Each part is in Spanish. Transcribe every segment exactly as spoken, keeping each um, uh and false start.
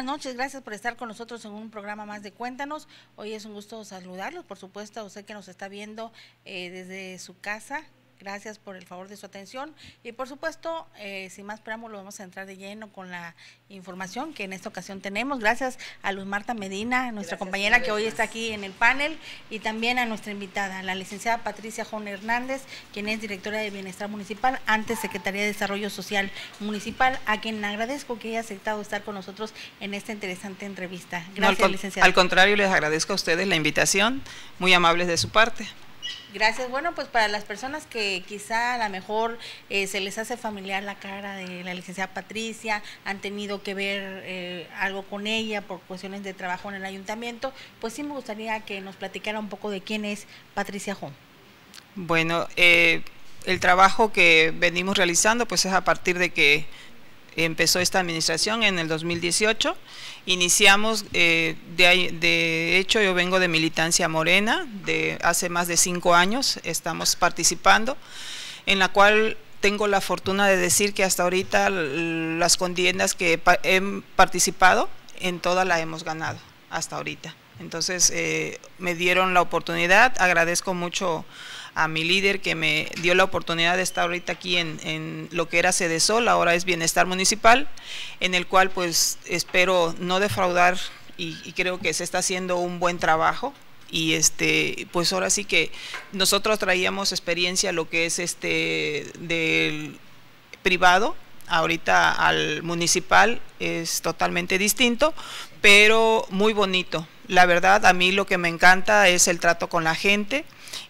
buenas noches, gracias por estar con nosotros en un programa más de Cuéntanos. Hoy es un gusto saludarlos, por supuesto, a usted que nos está viendo eh, desde su casa. Gracias por el favor de su atención y por supuesto, eh, sin más preámbulo, vamos a entrar de lleno con la información que en esta ocasión tenemos. Gracias a Luz Marta Medina, nuestra Gracias, compañera que hoy está aquí en el panel, y también a nuestra invitada, la licenciada Patricia Jón Hernández, quien es directora de Bienestar Municipal, antes Secretaría de Desarrollo Social Municipal, a quien agradezco que haya aceptado estar con nosotros en esta interesante entrevista. Gracias, no, al, licenciada. Al contrario, les agradezco a ustedes la invitación, muy amables de su parte. Gracias. Bueno, pues para las personas que quizá a lo mejor eh, se les hace familiar la cara de la licenciada Patricia, han tenido que ver eh, algo con ella por cuestiones de trabajo en el ayuntamiento, pues sí me gustaría que nos platicara un poco de quién es Patricia Jón. Bueno, eh, el trabajo que venimos realizando pues es a partir de que empezó esta administración en el dos mil dieciocho. Iniciamos, eh, de, de hecho yo vengo de militancia morena, de hace más de cinco años estamos participando, en la cual tengo la fortuna de decir que hasta ahorita las contiendas que he participado, en todas las hemos ganado, hasta ahorita. Entonces eh, me dieron la oportunidad, agradezco mucho a mi líder que me dio la oportunidad de estar ahorita aquí en, en lo que era Sedesol, ahora es Bienestar Municipal, en el cual pues espero no defraudar y, y creo que se está haciendo un buen trabajo. Y este pues ahora sí que nosotros traíamos experiencia lo que es este del privado, ahorita al municipal es totalmente distinto, pero muy bonito. La verdad, a mí lo que me encanta es el trato con la gente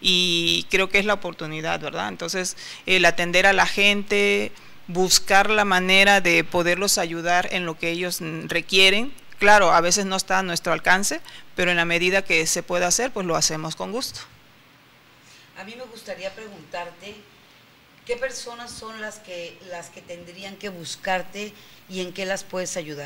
y creo que es la oportunidad, ¿verdad? Entonces, el atender a la gente, buscar la manera de poderlos ayudar en lo que ellos requieren. Claro, a veces no está a nuestro alcance, pero en la medida que se pueda hacer, pues lo hacemos con gusto. A mí me gustaría preguntarte, ¿qué personas son las que, las que tendrían que buscarte y en qué las puedes ayudar?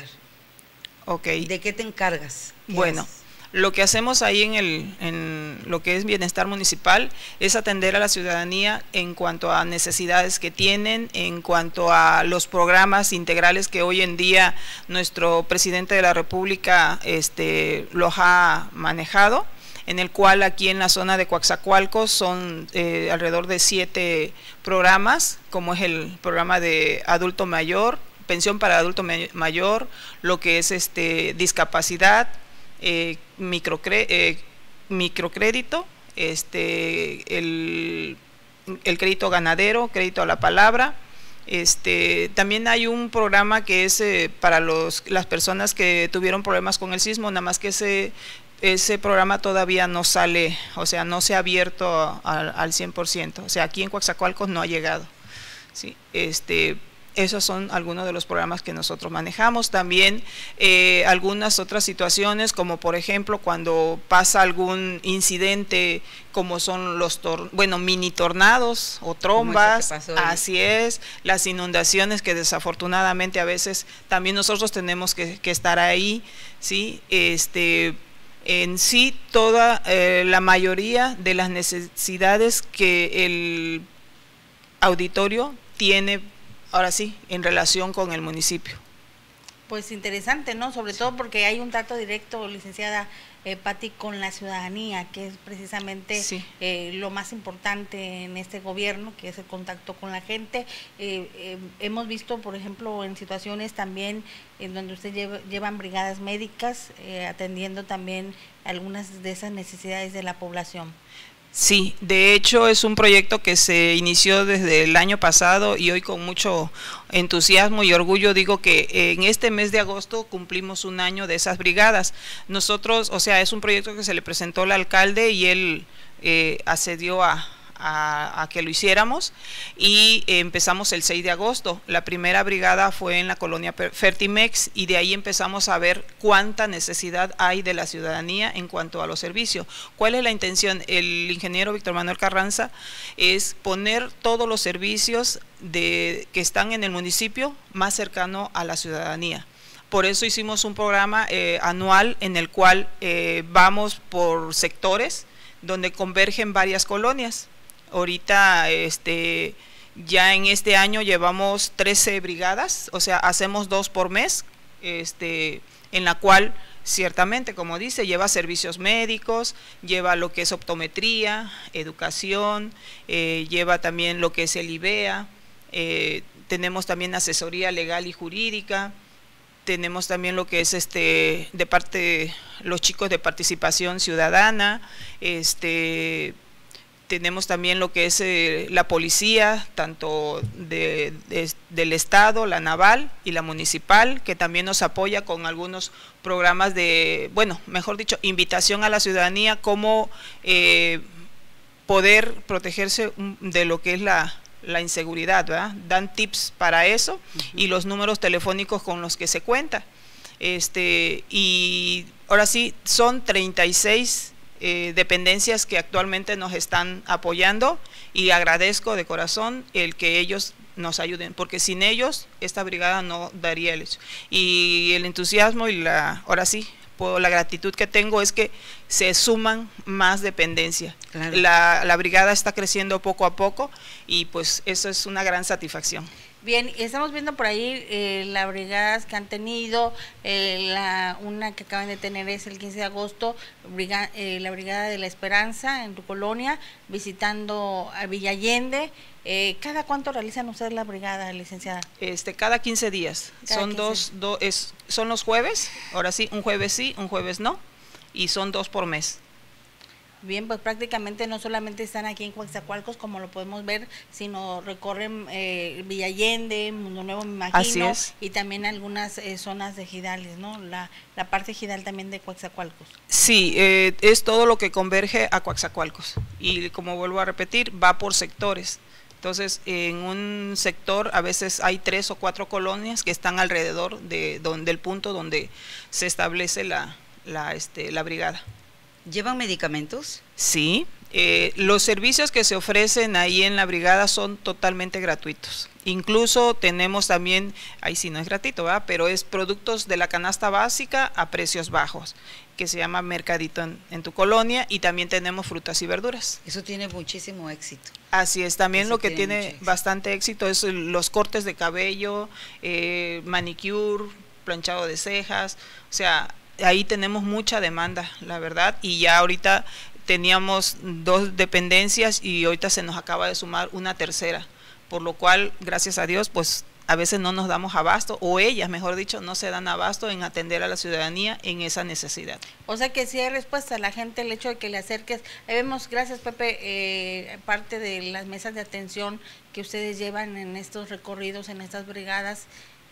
Ok. ¿De qué te encargas? ¿Qué bueno, haces? Lo que hacemos ahí en, el, en lo que es Bienestar Municipal es atender a la ciudadanía en cuanto a necesidades que tienen, en cuanto a los programas integrales que hoy en día nuestro presidente de la República este, los ha manejado, en el cual aquí en la zona de Coatzacoalcos son eh, alrededor de siete programas, como es el programa de adulto mayor, pensión para adulto mayor, lo que es este discapacidad, eh, microcre, eh, microcrédito, este, el, el crédito ganadero, crédito a la palabra. Este, también hay un programa que es eh, para los, las personas que tuvieron problemas con el sismo, nada más que ese ese programa todavía no sale, o sea, no se ha abierto al, al cien por ciento, o sea, aquí en Coatzacoalcos no ha llegado, ¿sí? Este, esos son algunos de los programas que nosotros manejamos. También eh, algunas otras situaciones, como por ejemplo cuando pasa algún incidente, como son los, tor bueno, mini tornados o trombas, así es, las inundaciones que desafortunadamente a veces también nosotros tenemos que, que estar ahí, ¿sí? Este... En sí, toda eh, la mayoría de las necesidades que el auditorio tiene, ahora sí, en relación con el municipio. Pues interesante, ¿no? Sobre todo porque hay un trato directo, licenciada eh, Pati, con la ciudadanía, que es precisamente sí. eh, lo más importante en este gobierno, que es el contacto con la gente. Eh, eh, hemos visto, por ejemplo, en situaciones también en donde usted lleva, llevan brigadas médicas, eh, atendiendo también algunas de esas necesidades de la población. Sí, de hecho es un proyecto que se inició desde el año pasado y hoy con mucho entusiasmo y orgullo digo que en este mes de agosto cumplimos un año de esas brigadas. Nosotros, o sea, es un proyecto que se le presentó al alcalde y él eh, accedió a, a, a que lo hiciéramos y eh, empezamos el seis de agosto. La primera brigada fue en la colonia Fertimex y de ahí empezamos a ver cuánta necesidad hay de la ciudadanía en cuanto a los servicios. ¿Cuál es la intención? El ingeniero Víctor Manuel Carranza es poner todos los servicios de, que están en el municipio más cercano a la ciudadanía. Por eso hicimos un programa eh, anual en el cual eh, vamos por sectores donde convergen varias colonias. Ahorita este, ya en este año llevamos trece brigadas, o sea, hacemos dos por mes, este, en la cual ciertamente, como dice, lleva servicios médicos, lleva lo que es optometría, educación, eh, lleva también lo que es el I B E A, eh, tenemos también asesoría legal y jurídica, tenemos también lo que es este de parte los chicos de participación ciudadana, este tenemos también lo que es eh, la policía, tanto de, de, del Estado, la naval y la municipal, que también nos apoya con algunos programas de, bueno, mejor dicho, invitación a la ciudadanía, cómo eh, poder protegerse de lo que es la, la inseguridad, ¿verdad? Dan tips para eso uh-huh. y los números telefónicos con los que se cuenta. Este, y ahora sí, son treinta y seis Eh, dependencias que actualmente nos están apoyando y agradezco de corazón el que ellos nos ayuden, porque sin ellos esta brigada no daría el hecho. Y el entusiasmo y la, ahora sí, puedo, la gratitud que tengo es que se suman más dependencias. Claro. La, la brigada está creciendo poco a poco y pues eso es una gran satisfacción. Bien, estamos viendo por ahí eh, las brigadas que han tenido, eh, la una que acaban de tener es el quince de agosto, briga, eh, la Brigada de la Esperanza en tu colonia, visitando a Villa Allende. Eh, ¿Cada cuánto realizan ustedes la brigada, licenciada? Este, cada quince días, cada son quince. dos, do, es, son los jueves, ahora sí, un jueves sí, un jueves no, y son dos por mes. Bien, pues prácticamente no solamente están aquí en Coatzacoalcos, como lo podemos ver, sino recorren eh, Villa Allende, Mundo Nuevo, me imagino, y también algunas eh, zonas de ejidales, ¿no? La, la parte ejidal también de Coatzacoalcos. Sí, eh, es todo lo que converge a Coatzacoalcos, y como vuelvo a repetir, va por sectores. Entonces, en un sector a veces hay tres o cuatro colonias que están alrededor de donde el punto donde se establece la, la, este, la brigada. ¿Llevan medicamentos? Sí, eh, los servicios que se ofrecen ahí en la brigada son totalmente gratuitos. Incluso tenemos también, ahí sí no es gratuito, ¿verdad? Pero es productos de la canasta básica a precios bajos, que se llama Mercadito en, en tu colonia, y también tenemos frutas y verduras. Eso tiene muchísimo éxito. Así es, también Eso lo que tiene, tiene bastante éxito es los cortes de cabello, eh, manicure, planchado de cejas, o sea, ahí tenemos mucha demanda, la verdad, y ya ahorita teníamos dos dependencias y ahorita se nos acaba de sumar una tercera, por lo cual, gracias a Dios, pues a veces no nos damos abasto, o ellas, mejor dicho, no se dan abasto en atender a la ciudadanía en esa necesidad. O sea que sí hay respuesta a la gente, el hecho de que le acerques. Ahí vemos, gracias Pepe, eh, parte de las mesas de atención que ustedes llevan en estos recorridos, en estas brigadas,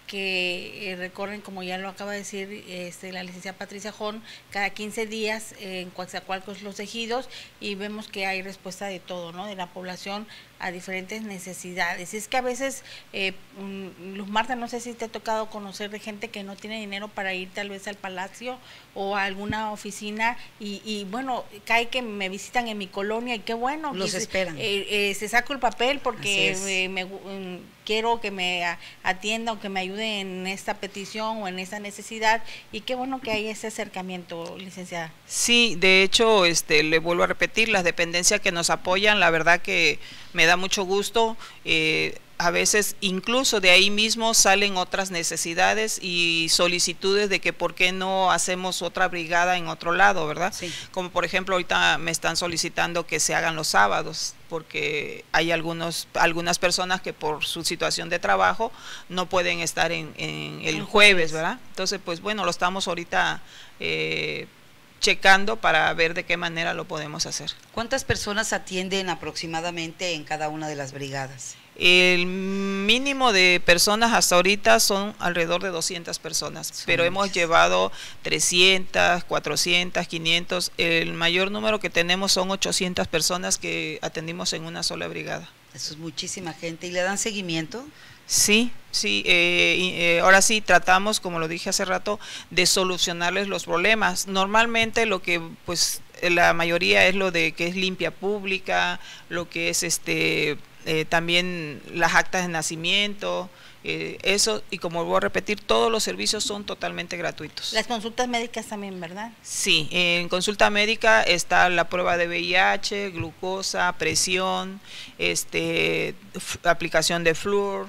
que eh, recorren, como ya lo acaba de decir este, la licenciada Patricia Jón, cada quince días eh, en Coatzacoalcos Los Ejidos, y vemos que hay respuesta de todo, ¿no? De la población a diferentes necesidades. Y es que a veces, eh, Luz Marta, no sé si te ha tocado conocer de gente que no tiene dinero para ir tal vez al palacio o a alguna oficina, y, y bueno, cae que me visitan en mi colonia y qué bueno. Los que esperan. Se, eh, eh, se saco el papel porque eh, me, um, quiero que me atienda o que me ayude en esta petición o en esta necesidad, y qué bueno que hay ese acercamiento, licenciada. Sí, de hecho, este, le vuelvo a repetir, las dependencias que nos apoyan, la verdad que me da mucho gusto, eh, a veces incluso de ahí mismo salen otras necesidades y solicitudes de que por qué no hacemos otra brigada en otro lado, ¿verdad? Sí. Como por ejemplo ahorita me están solicitando que se hagan los sábados, porque hay algunos algunas personas que por su situación de trabajo no pueden estar en, en el jueves, ¿verdad? Entonces, pues bueno, lo estamos ahorita eh, checando para ver de qué manera lo podemos hacer. ¿Cuántas personas atienden aproximadamente en cada una de las brigadas? El mínimo de personas hasta ahorita son alrededor de doscientas personas, son pero muchas. Hemos llevado trescientas, cuatrocientas, quinientas, el mayor número que tenemos son ochocientas personas que atendimos en una sola brigada. Eso es muchísima gente. ¿Y le dan seguimiento? Sí, sí, eh, eh, ahora sí tratamos, como lo dije hace rato, de solucionarles los problemas. Normalmente lo que pues la mayoría es lo de que es limpia pública, lo que es este eh, también las actas de nacimiento, eh, eso, y como vuelvo a repetir, todos los servicios son totalmente gratuitos. Las consultas médicas también, ¿verdad? Sí, en consulta médica está la prueba de V I H, glucosa, presión, este, aplicación de flúor,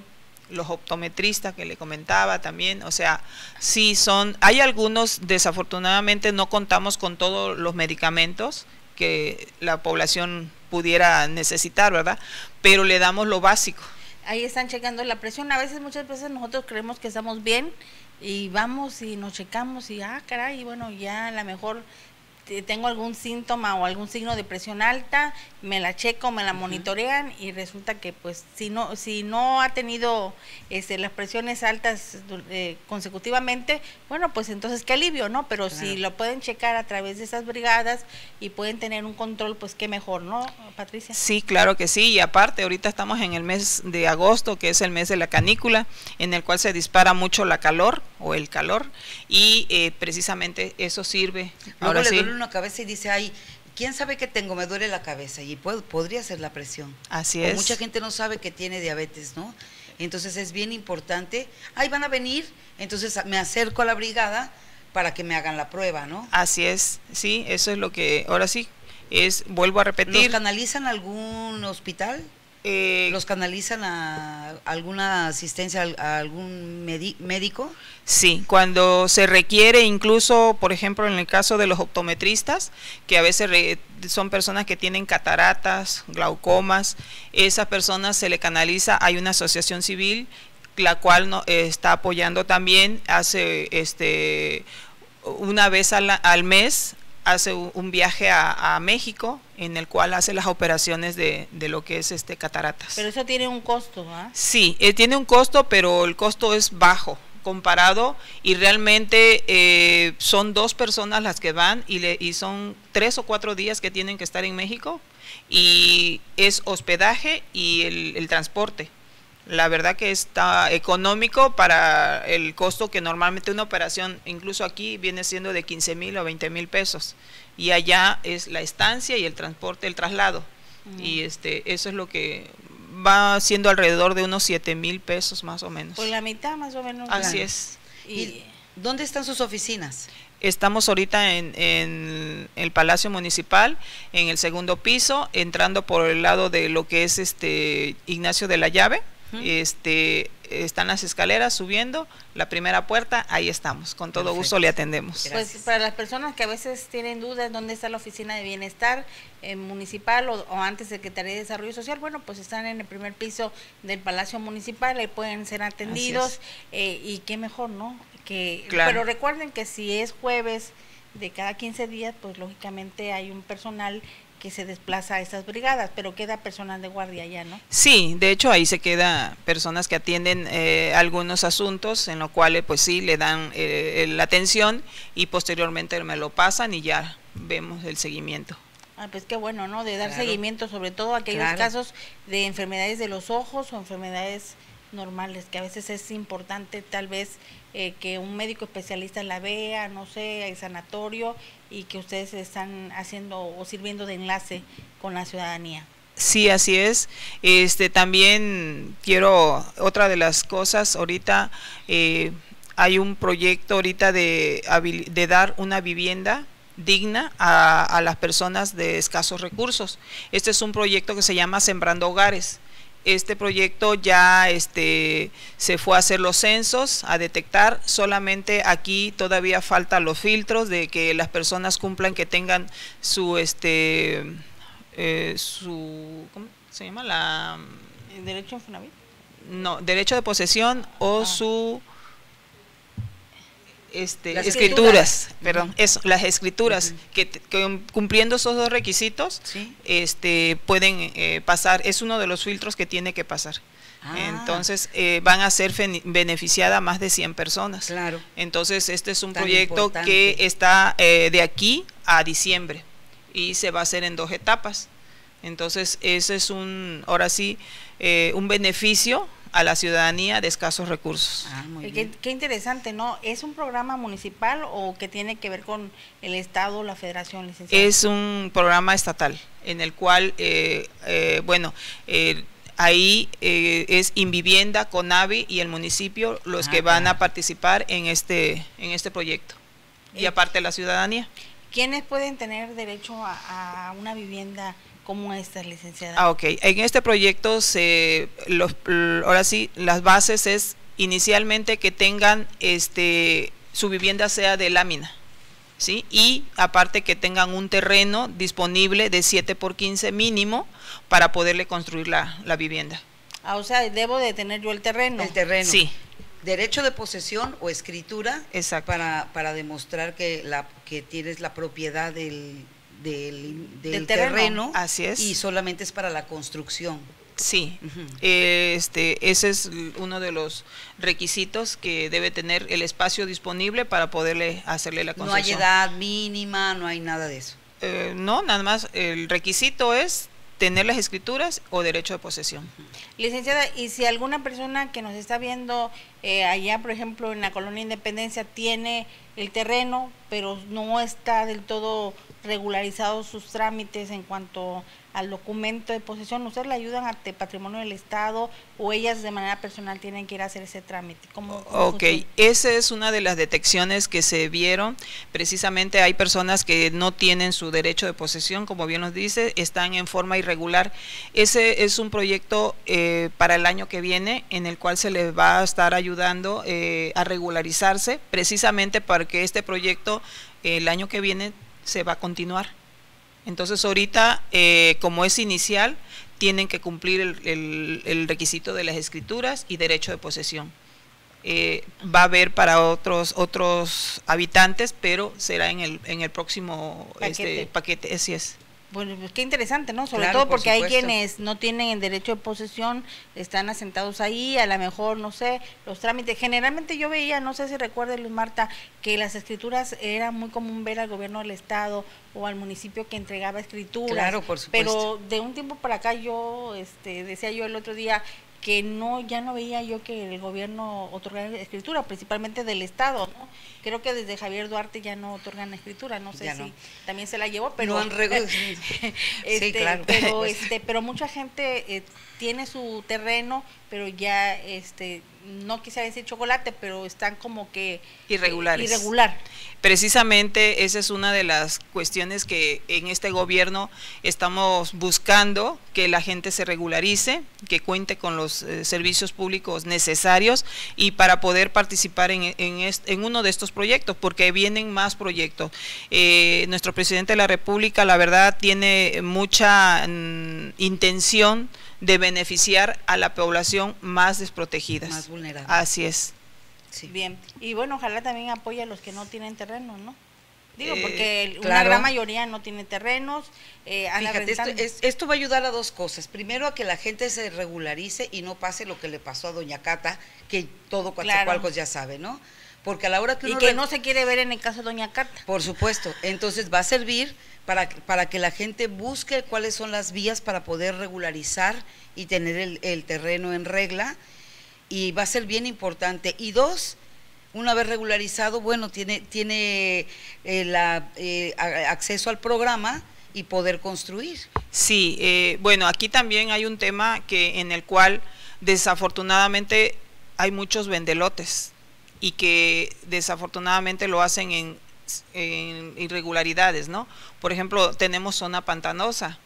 los optometristas que le comentaba también, o sea, sí son, hay algunos, desafortunadamente no contamos con todos los medicamentos que la población pudiera necesitar, ¿verdad? Pero le damos lo básico. Ahí están checando la presión, a veces, muchas veces nosotros creemos que estamos bien y vamos y nos checamos y, ah, caray, bueno, ya a lo mejor tengo algún síntoma o algún signo de presión alta, me la checo, me la monitorean y resulta que pues si no si no ha tenido este, las presiones altas eh, consecutivamente, bueno, pues entonces qué alivio, ¿no? Pero claro, si lo pueden checar a través de esas brigadas y pueden tener un control, pues qué mejor, ¿no, Patricia? Sí, claro que sí, y aparte ahorita estamos en el mes de agosto, que es el mes de la canícula, en el cual se dispara mucho la calor o el calor y eh, precisamente eso sirve. Luego ahora le sí, duele una cabeza y dice, ay, ¿quién sabe qué tengo? Me duele la cabeza y puedo, podría ser la presión. Así o es. Mucha gente no sabe que tiene diabetes, ¿no? Entonces es bien importante, ahí van a venir, entonces me acerco a la brigada para que me hagan la prueba, ¿no? Así es, sí, eso es lo que, ahora sí, es, vuelvo a repetir. ¿Los canalizan a algún hospital? Eh, ¿Los canalizan a alguna asistencia, a algún médico? Sí, cuando se requiere, incluso, por ejemplo, en el caso de los optometristas, que a veces re, son personas que tienen cataratas, glaucomas, esas personas se le canaliza, hay una asociación civil, la cual no, eh, está apoyando también, hace este una vez al, al mes, hace un viaje a, a México, en el cual hace las operaciones de, de lo que es este cataratas. Pero eso tiene un costo, ¿ah? Sí, eh, tiene un costo, pero el costo es bajo comparado y realmente eh, son dos personas las que van y, le, y son tres o cuatro días que tienen que estar en México y es hospedaje y el, el transporte. La verdad que está económico para el costo que normalmente una operación, incluso aquí, viene siendo de quince mil o veinte mil pesos. Y allá es la estancia y el transporte, el traslado. Uh-huh. Y este eso es lo que va siendo alrededor de unos siete mil pesos más o menos. Pues la mitad más o menos. Así es. ¿Y, ¿Y dónde están sus oficinas? Estamos ahorita en, en el Palacio Municipal, en el segundo piso, entrando por el lado de lo que es este Ignacio de la Llave. Este, están las escaleras subiendo, la primera puerta, ahí estamos, con todo Perfecto. Gusto le atendemos. Gracias. Pues para las personas que a veces tienen dudas dónde está la oficina de bienestar eh, municipal o, o antes Secretaría de Desarrollo Social, bueno, pues están en el primer piso del Palacio Municipal, ahí pueden ser atendidos eh, y qué mejor, ¿no? Que, claro. Pero recuerden que si es jueves de cada quince días, pues lógicamente hay un personal que se desplaza a estas brigadas, pero queda personal de guardia ya, ¿no? Sí, de hecho ahí se queda personas que atienden eh, algunos asuntos, en los cuales pues sí le dan eh, la atención y posteriormente me lo pasan y ya vemos el seguimiento. Ah, pues qué bueno, ¿no? De dar claro. seguimiento, sobre todo a aquellos claro. casos de enfermedades de los ojos o enfermedades normales, que a veces es importante tal vez eh, que un médico especialista la vea, no sé, el sanatorio, y que ustedes están haciendo o sirviendo de enlace con la ciudadanía. Sí, así es. Este también quiero, otra de las cosas, ahorita eh, hay un proyecto ahorita de, de dar una vivienda digna a, a las personas de escasos recursos. Este es un proyecto que se llama Sembrando Hogares. Este proyecto ya este, se fue a hacer los censos, a detectar, solamente aquí todavía faltan los filtros de que las personas cumplan, que tengan su, este, eh, su, ¿cómo se llama? La, ¿El derecho a Infonavit? No, derecho de posesión o ah. su... Este, las escrituras, escrituras. perdón, Uh-huh. eso, las escrituras, uh-huh. que, que cumpliendo esos dos requisitos, ¿sí? este, pueden eh, pasar, es uno de los filtros que tiene que pasar. Ah. Entonces eh, van a ser beneficiadas más de cien personas. Claro. Entonces este es un Tan proyecto importante. que está eh, de aquí a diciembre y se va a hacer en dos etapas. Entonces ese es un, ahora sí, eh, un beneficio a la ciudadanía de escasos recursos. Ah, muy qué, bien. qué interesante, ¿no? ¿Es un programa municipal o que tiene que ver con el Estado o la Federación, licenciada? Es un programa estatal en el cual, eh, eh, bueno, eh, ahí eh, es Invivienda, CONAVI y el municipio los ah, que van claro. a participar en este, en este proyecto. Y aparte la ciudadanía. ¿Quiénes pueden tener derecho a, a una vivienda como esta, licenciada. Ah, ok. En este proyecto, se, los, ahora sí, las bases es inicialmente que tengan este su vivienda sea de lámina, ¿sí? Y aparte que tengan un terreno disponible de siete por quince mínimo para poderle construir la, la vivienda. Ah, o sea, debo de tener yo el terreno. El terreno. Sí. Derecho de posesión o escritura. Exacto. Para, para demostrar que, la, que tienes la propiedad del, del, del, del terreno. terreno. Así es. Y solamente es para la construcción. Sí, Uh-huh. este, ese es uno de los requisitos que debe tener el espacio disponible para poderle hacerle la construcción. No hay edad mínima, no hay nada de eso. Eh, no, nada más el requisito es tener las escrituras o derecho de posesión. Uh-huh. Licenciada, y si alguna persona que nos está viendo eh, allá, por ejemplo, en la Colonia Independencia, tiene el terreno, pero no está del todo regularizado sus trámites en cuanto al documento de posesión, ¿ustedes le ayudan ante Patrimonio del Estado o ellas de manera personal tienen que ir a hacer ese trámite? ¿Cómo, cómo ok, esa es una de las detecciones que se vieron. Precisamente hay personas que no tienen su derecho de posesión, como bien nos dice, están en forma irregular. Ese es un proyecto eh, para el año que viene en el cual se les va a estar ayudando eh, a regularizarse, precisamente para que este proyecto eh, el año que viene se va a continuar. Entonces ahorita, eh, como es inicial, tienen que cumplir el, el, el requisito de las escrituras y derecho de posesión. Eh, va a haber para otros otros habitantes, pero será en el en el próximo paquete, este, paquete así es. Bueno, pues qué interesante, ¿no? Sobre Claro, todo por porque hay supuesto. quienes no tienen el derecho de posesión, están asentados ahí, a lo mejor, no sé, los trámites. Generalmente yo veía, no sé si recuerda Luz Marta, que las escrituras era muy común ver al gobierno del estado o al municipio que entregaba escrituras. Claro, por supuesto. Pero de un tiempo para acá yo, este, decía yo el otro día, que no, ya no veía yo que el gobierno otorgara escritura, principalmente del estado, ¿no? Creo que desde Javier Duarte ya no otorgan escritura, no sé Ya si no. también se la llevó, pero No han regu- este, Sí, claro. pero este, pero mucha gente eh, tiene su terreno, pero ya este no quisiera decir chocolate, pero están como que irregulares. Eh, irregular. Precisamente esa es una de las cuestiones que en este gobierno estamos buscando, que la gente se regularice, que cuente con los eh, servicios públicos necesarios y para poder participar en, en, este, en uno de estos proyectos, porque vienen más proyectos. Eh, nuestro presidente de la República, la verdad, tiene mucha mm, intención de beneficiar a la población más desprotegida. Más vulnerable. Así es. Sí. Bien, y bueno, ojalá también apoye a los que no tienen terreno, ¿no? Digo, Eh, porque una claro. gran mayoría no tiene terrenos. Eh, anda Fíjate, esto, rentando. es- esto va a ayudar a dos cosas. Primero, a que la gente se regularice y no pase lo que le pasó a doña Cata, que todo Coatzacoalcos ya sabe, ¿no? Porque a la hora que Y uno... que re- no se quiere ver en el caso de doña Carta. Por supuesto. Entonces va a servir para, para que la gente busque cuáles son las vías para poder regularizar y tener el, el terreno en regla. Y va a ser bien importante. Y dos, una vez regularizado, bueno, tiene, tiene eh, la, eh, a- acceso al programa y poder construir. Sí, eh, bueno, aquí también hay un tema que en el cual desafortunadamente hay muchos vendelotes y que desafortunadamente lo hacen en, en irregularidades, ¿no? Por ejemplo, tenemos zona pantanosa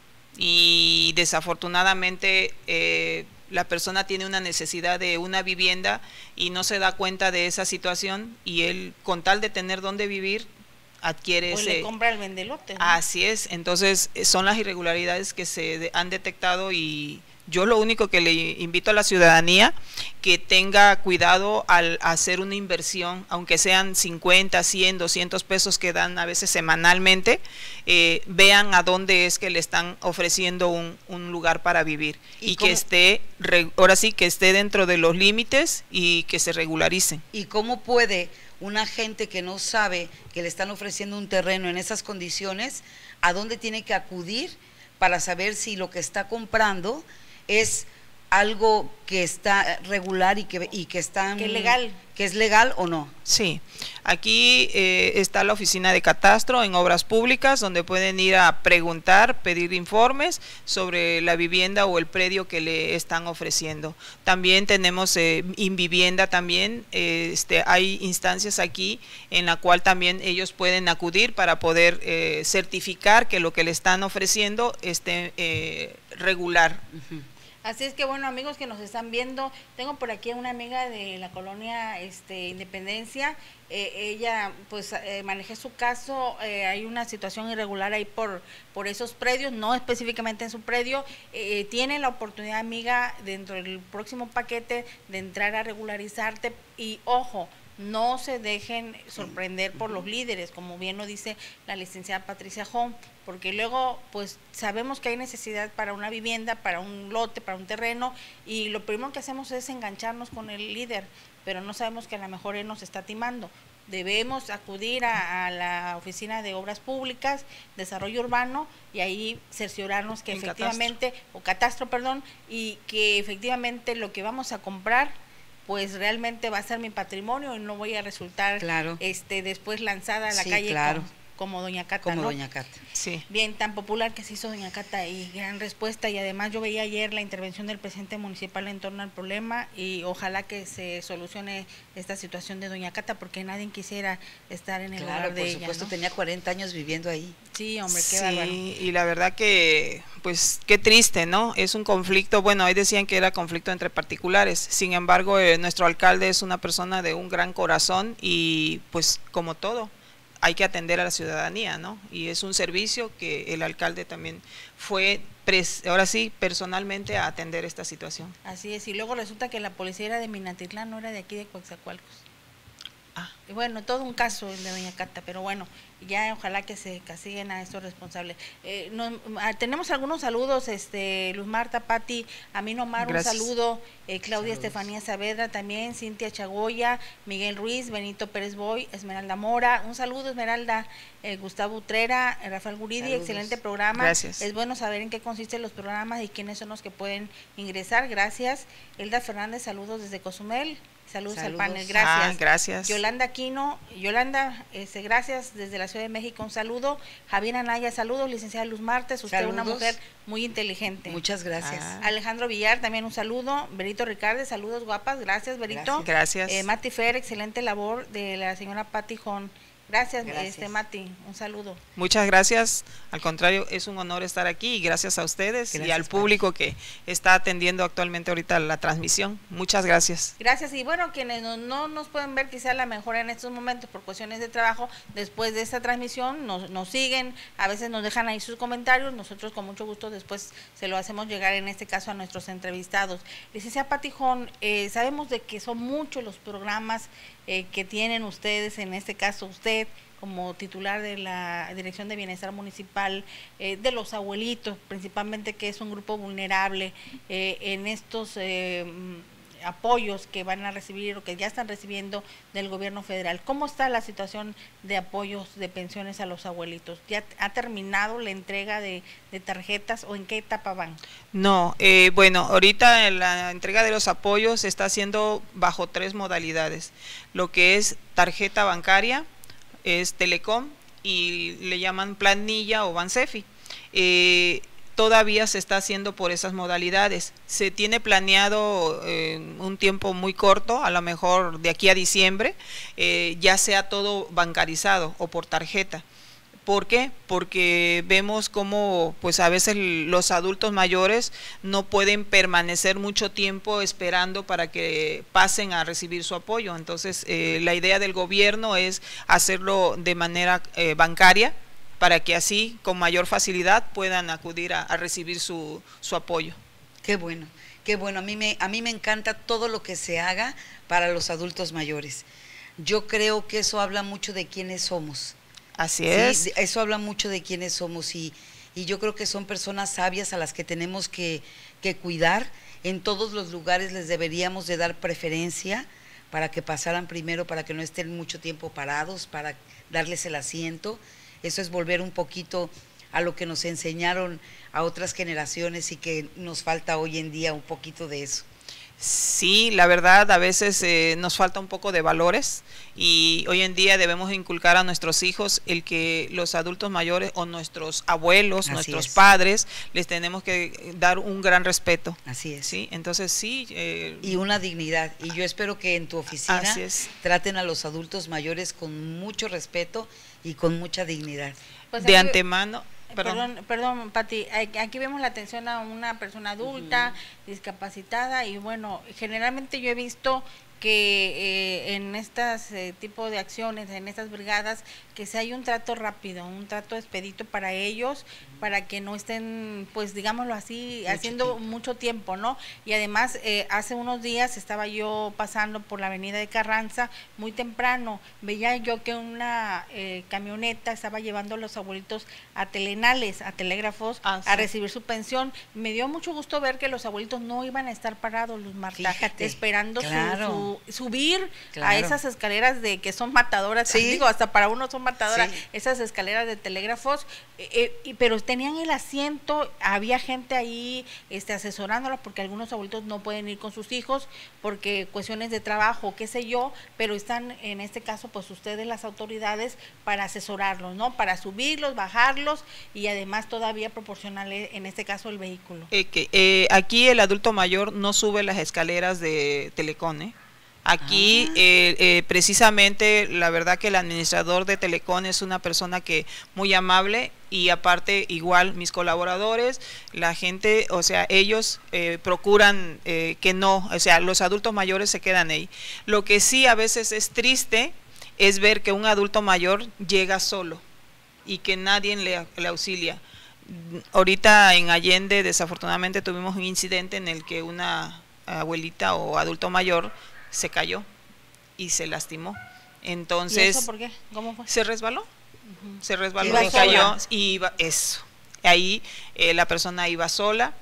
y desafortunadamente eh, la persona tiene una necesidad de una vivienda y no se da cuenta de esa situación y él, con tal de tener dónde vivir, adquiere O ese... le compra el vendelote, ¿no? Así es, entonces eh, son las irregularidades que se de, han detectado y yo lo único que le invito a la ciudadanía que tenga cuidado al hacer una inversión, aunque sean cincuenta, cien, doscientos pesos que dan a veces semanalmente, eh, vean a dónde es que le están ofreciendo un, un lugar para vivir y, ¿Y que cómo? esté, re, ahora sí, que esté dentro de los límites y que se regularicen. ¿Y cómo puede una gente que no sabe que le están ofreciendo un terreno en esas condiciones, a dónde tiene que acudir para saber si lo que está comprando es algo que está regular y que, y que está… Que es legal. ¿Que es legal o no? Sí, aquí eh, está la oficina de catastro en obras públicas, donde pueden ir a preguntar, pedir informes sobre la vivienda o el predio que le están ofreciendo. También tenemos eh, Invivienda también, eh, este, hay instancias aquí en la cual también ellos pueden acudir para poder eh, certificar que lo que le están ofreciendo esté eh, regular. Uh-huh. Así es que bueno, amigos que nos están viendo, tengo por aquí a una amiga de la colonia este, Independencia, eh, ella pues eh, manejé su caso, eh, hay una situación irregular ahí por, por esos predios, no específicamente en su predio, eh, tiene la oportunidad, amiga, dentro del próximo paquete de entrar a regularizarte y ojo, no se dejen sorprender por los líderes, como bien lo dice la licenciada Patricia Hom, porque luego pues sabemos que hay necesidad para una vivienda, para un lote, para un terreno, y lo primero que hacemos es engancharnos con el líder, pero no sabemos que a lo mejor él nos está timando. Debemos acudir a, a la oficina de obras públicas, desarrollo urbano, y ahí cerciorarnos que en efectivamente, catastro. o catastro, perdón, y que efectivamente lo que vamos a comprar pues realmente va a ser mi patrimonio y no voy a resultar claro. este después lanzada a la sí, calle claro. como, como Doña Cata, como ¿no? Doña Cata. Sí. Bien, tan popular que se hizo Doña Cata y gran respuesta, y además yo veía ayer la intervención del presidente municipal en torno al problema y ojalá que se solucione esta situación de Doña Cata porque nadie quisiera estar en el Claro, lugar de por ella, supuesto, ¿no? tenía cuarenta años viviendo ahí. Sí, hombre, qué Sí, bárbaro. y la verdad que, pues, qué triste, ¿no? Es un conflicto, bueno, ahí decían que era conflicto entre particulares, sin embargo, eh, nuestro alcalde es una persona de un gran corazón y, pues, como todo, hay que atender a la ciudadanía, ¿no? Y es un servicio que el alcalde también fue, pres, ahora sí, personalmente a atender esta situación. Así es, y luego resulta que la policía era de Minatitlán, no era de aquí de Coatzacoalcos. Ah. Y bueno, todo un caso el de Doña Cata, pero bueno, ya ojalá que se castiguen a estos responsables. Eh, no, ah, tenemos algunos saludos, este Luz Marta, Pati, Amino Omar, Gracias. un saludo, eh, Claudia Saludos. Estefanía Saavedra también, Cintia Chagoya, Miguel Ruiz, Benito Pérez Boy, Esmeralda Mora, un saludo Esmeralda, eh, Gustavo Utrera, eh, Rafael Guridi, Saludos. excelente programa. Gracias. Es bueno saber en qué consisten los programas y quiénes son los que pueden ingresar, gracias. Elda Fernández, saludos desde Cozumel. Saludos, Saludos. al panel, gracias. Ah, gracias. Yolanda Aquino, Yolanda, este, gracias desde la Ciudad de México, un saludo. Javier Anaya, saludos. Licenciada Luz Martes, usted Saludos. una mujer muy inteligente. Muchas gracias. Ah. Alejandro Villar, también un saludo. Berito Ricardo, saludos guapas, gracias Berito. Gracias. Eh, Mati Fer, excelente labor de la señora Pati Jón. Gracias, Gracias. este Mati, un saludo. Muchas gracias, al contrario, es un honor estar aquí y gracias a ustedes Gracias, y al público que está atendiendo actualmente ahorita la transmisión. Muchas gracias. Gracias, y bueno, quienes no, no nos pueden ver quizá a la mejor en estos momentos por cuestiones de trabajo, después de esta transmisión nos, nos siguen, a veces nos dejan ahí sus comentarios, nosotros con mucho gusto después se lo hacemos llegar en este caso a nuestros entrevistados. Licenciada Pati Jón, eh, sabemos de que son muchos los programas eh, que tienen ustedes, en este caso usted, como titular de la Dirección de Bienestar Municipal, eh, de los abuelitos, principalmente, que es un grupo vulnerable, eh, en estos eh, apoyos que van a recibir o que ya están recibiendo del gobierno federal. ¿Cómo está la situación de apoyos de pensiones a los abuelitos? ¿Ya ha terminado la entrega de, de tarjetas o en qué etapa van? No, eh, bueno, ahorita la entrega de los apoyos se está haciendo bajo tres modalidades, lo que es tarjeta bancaria, es Telecom y le llaman planilla o Bansefi. Eh, todavía se está haciendo por esas modalidades. Se tiene planeado eh, un tiempo muy corto, a lo mejor de aquí a diciembre, eh, ya sea todo bancarizado o por tarjeta. ¿Por qué? Porque vemos cómo pues a veces los adultos mayores no pueden permanecer mucho tiempo esperando para que pasen a recibir su apoyo. Entonces eh, la idea del gobierno es hacerlo de manera eh, bancaria para que así con mayor facilidad puedan acudir a, a recibir su, su apoyo. Qué bueno, qué bueno. A mí, me, a mí me encanta todo lo que se haga para los adultos mayores. Yo creo que eso habla mucho de quiénes somos. Así es. Sí, eso habla mucho de quiénes somos y, y yo creo que son personas sabias a las que tenemos que, que cuidar. En todos los lugares les deberíamos de dar preferencia para que pasaran primero, para que no estén mucho tiempo parados, para darles el asiento. Eso es volver un poquito a lo que nos enseñaron a otras generaciones y que nos falta hoy en día un poquito de eso. Sí, la verdad a veces eh, nos falta un poco de valores y hoy en día debemos inculcar a nuestros hijos el que los adultos mayores o nuestros abuelos, Así nuestros es. padres, les tenemos que dar un gran respeto. Así es. Sí, entonces sí. Eh, y una dignidad. Y yo espero que en tu oficina traten a los adultos mayores con mucho respeto y con mucha dignidad. Pues de antemano. Perdón, perdón, perdón Pati, aquí vemos la atención a una persona adulta, uh-huh. discapacitada, y bueno, generalmente yo he visto que eh, en estas eh, tipo de acciones, en estas brigadas, que se hay un trato rápido, un trato expedito para ellos, para que no estén, pues digámoslo así, mucho haciendo tiempo. mucho tiempo, ¿no? Y además, eh, hace unos días estaba yo pasando por la avenida de Carranza, muy temprano, veía yo que una eh, camioneta estaba llevando a los abuelitos a telenales, a telégrafos, ah, sí. a recibir su pensión. Me dio mucho gusto ver que los abuelitos no iban a estar parados, Luz Marta, Fíjate, esperando claro. su, su subir claro. a esas escaleras de que son matadoras, sí. digo, hasta para uno son matadoras, sí. esas escaleras de telégrafos, eh, eh, pero tenían el asiento, había gente ahí este, asesorándola, porque algunos abuelitos no pueden ir con sus hijos, porque cuestiones de trabajo, qué sé yo, pero están en este caso, pues ustedes las autoridades, para asesorarlos, ¿no? Para subirlos, bajarlos, y además todavía proporcionarle, en este caso, el vehículo. Eh, que, eh, aquí el adulto mayor no sube las escaleras de Telecom, ¿eh? Aquí ah. eh, eh, precisamente la verdad que el administrador de Telecom es una persona que muy amable, y aparte igual mis colaboradores, la gente, o sea, ellos eh, procuran eh, que no, o sea, los adultos mayores se quedan ahí. Lo que sí a veces es triste es ver que un adulto mayor llega solo y que nadie le, le auxilia. Ahorita en Allende desafortunadamente tuvimos un incidente en el que una abuelita o adulto mayor se cayó y se lastimó. Entonces, ¿y eso por qué? ¿Cómo fue? Se resbaló, uh-huh. se resbaló iba y sola. cayó y iba, eso. Ahí eh, la persona iba sola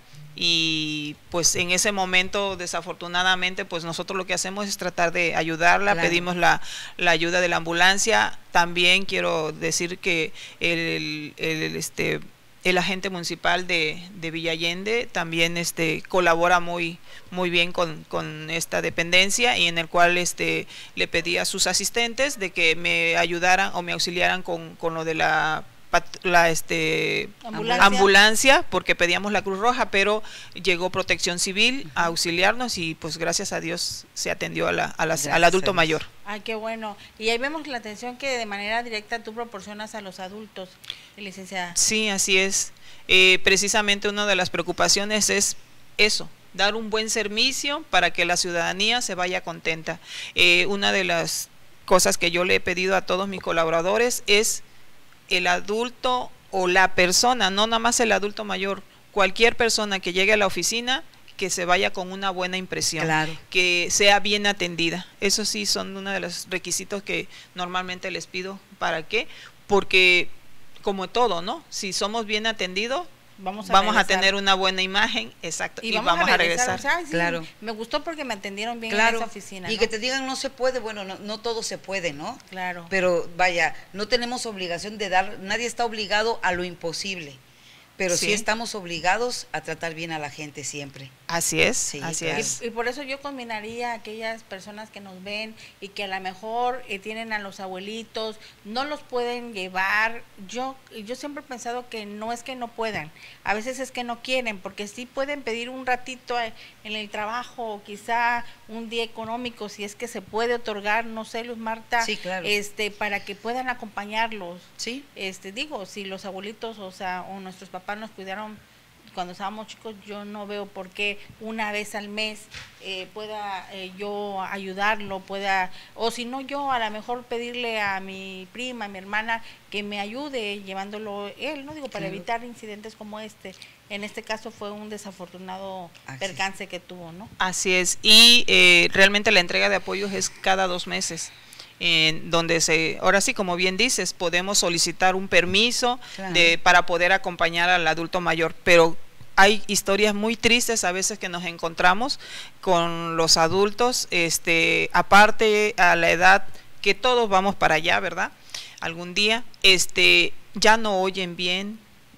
y pues en ese momento desafortunadamente pues nosotros lo que hacemos es tratar de ayudarla, claro. pedimos la, la ayuda de la ambulancia. También quiero decir que el, el, el este el agente municipal de, de Villa Allende también este colabora muy muy bien con, con esta dependencia, y en el cual este le pedí a sus asistentes de que me ayudaran o me auxiliaran con, con lo de la la este ambulancia. ambulancia, porque pedíamos la Cruz Roja, pero llegó Protección Civil uh-huh. a auxiliarnos, y pues gracias a Dios se atendió a la, a las, al adulto mayor. Ay, qué bueno. Y ahí vemos la atención que de manera directa tú proporcionas a los adultos, licenciada. Sí, así es. Eh, precisamente una de las preocupaciones es eso, dar un buen servicio para que la ciudadanía se vaya contenta. Eh, una de las cosas que yo le he pedido a todos mis colaboradores es el adulto o la persona, no nada más el adulto mayor, cualquier persona que llegue a la oficina, que se vaya con una buena impresión, claro. que sea bien atendida. Eso sí son uno de los requisitos que normalmente les pido. ¿Para qué? Porque como todo, ¿no? Si somos bien atendidos, vamos a, vamos a tener una buena imagen, exacto, y, y vamos, vamos a regresar. A regresar. O sea, sí, claro. Me gustó porque me atendieron bien claro. en esa oficina. Y ¿no? que te digan no se puede, bueno, no, no todo se puede, ¿no? Claro. Pero vaya, no tenemos obligación de dar, nadie está obligado a lo imposible, pero sí, sí estamos obligados a tratar bien a la gente siempre. Así es, sí, así claro. es. Y, y por eso yo combinaría a aquellas personas que nos ven y que a lo mejor eh, tienen a los abuelitos, no los pueden llevar. Yo yo siempre he pensado que no es que no puedan, a veces es que no quieren, porque sí pueden pedir un ratito en el trabajo, o quizá un día económico, si es que se puede otorgar, no sé, Luz Marta, sí, claro. este para que puedan acompañarlos. Sí. Este digo, si los abuelitos, o sea, o nuestros papás nos cuidaron cuando estábamos chicos, yo no veo por qué una vez al mes eh, pueda eh, yo ayudarlo, pueda, o si no yo a lo mejor pedirle a mi prima, a mi hermana, que me ayude llevándolo él, no digo, para claro. evitar incidentes como este. En este caso fue un desafortunado Así percance es. que tuvo, ¿no? Así es, y eh, realmente la entrega de apoyos es cada dos meses. En donde se, ahora sí, como bien dices, podemos solicitar un permiso claro. de, para poder acompañar al adulto mayor, pero hay historias muy tristes a veces que nos encontramos con los adultos, este, aparte a la edad que todos vamos para allá, ¿verdad? Algún día, este, ya no oyen bien,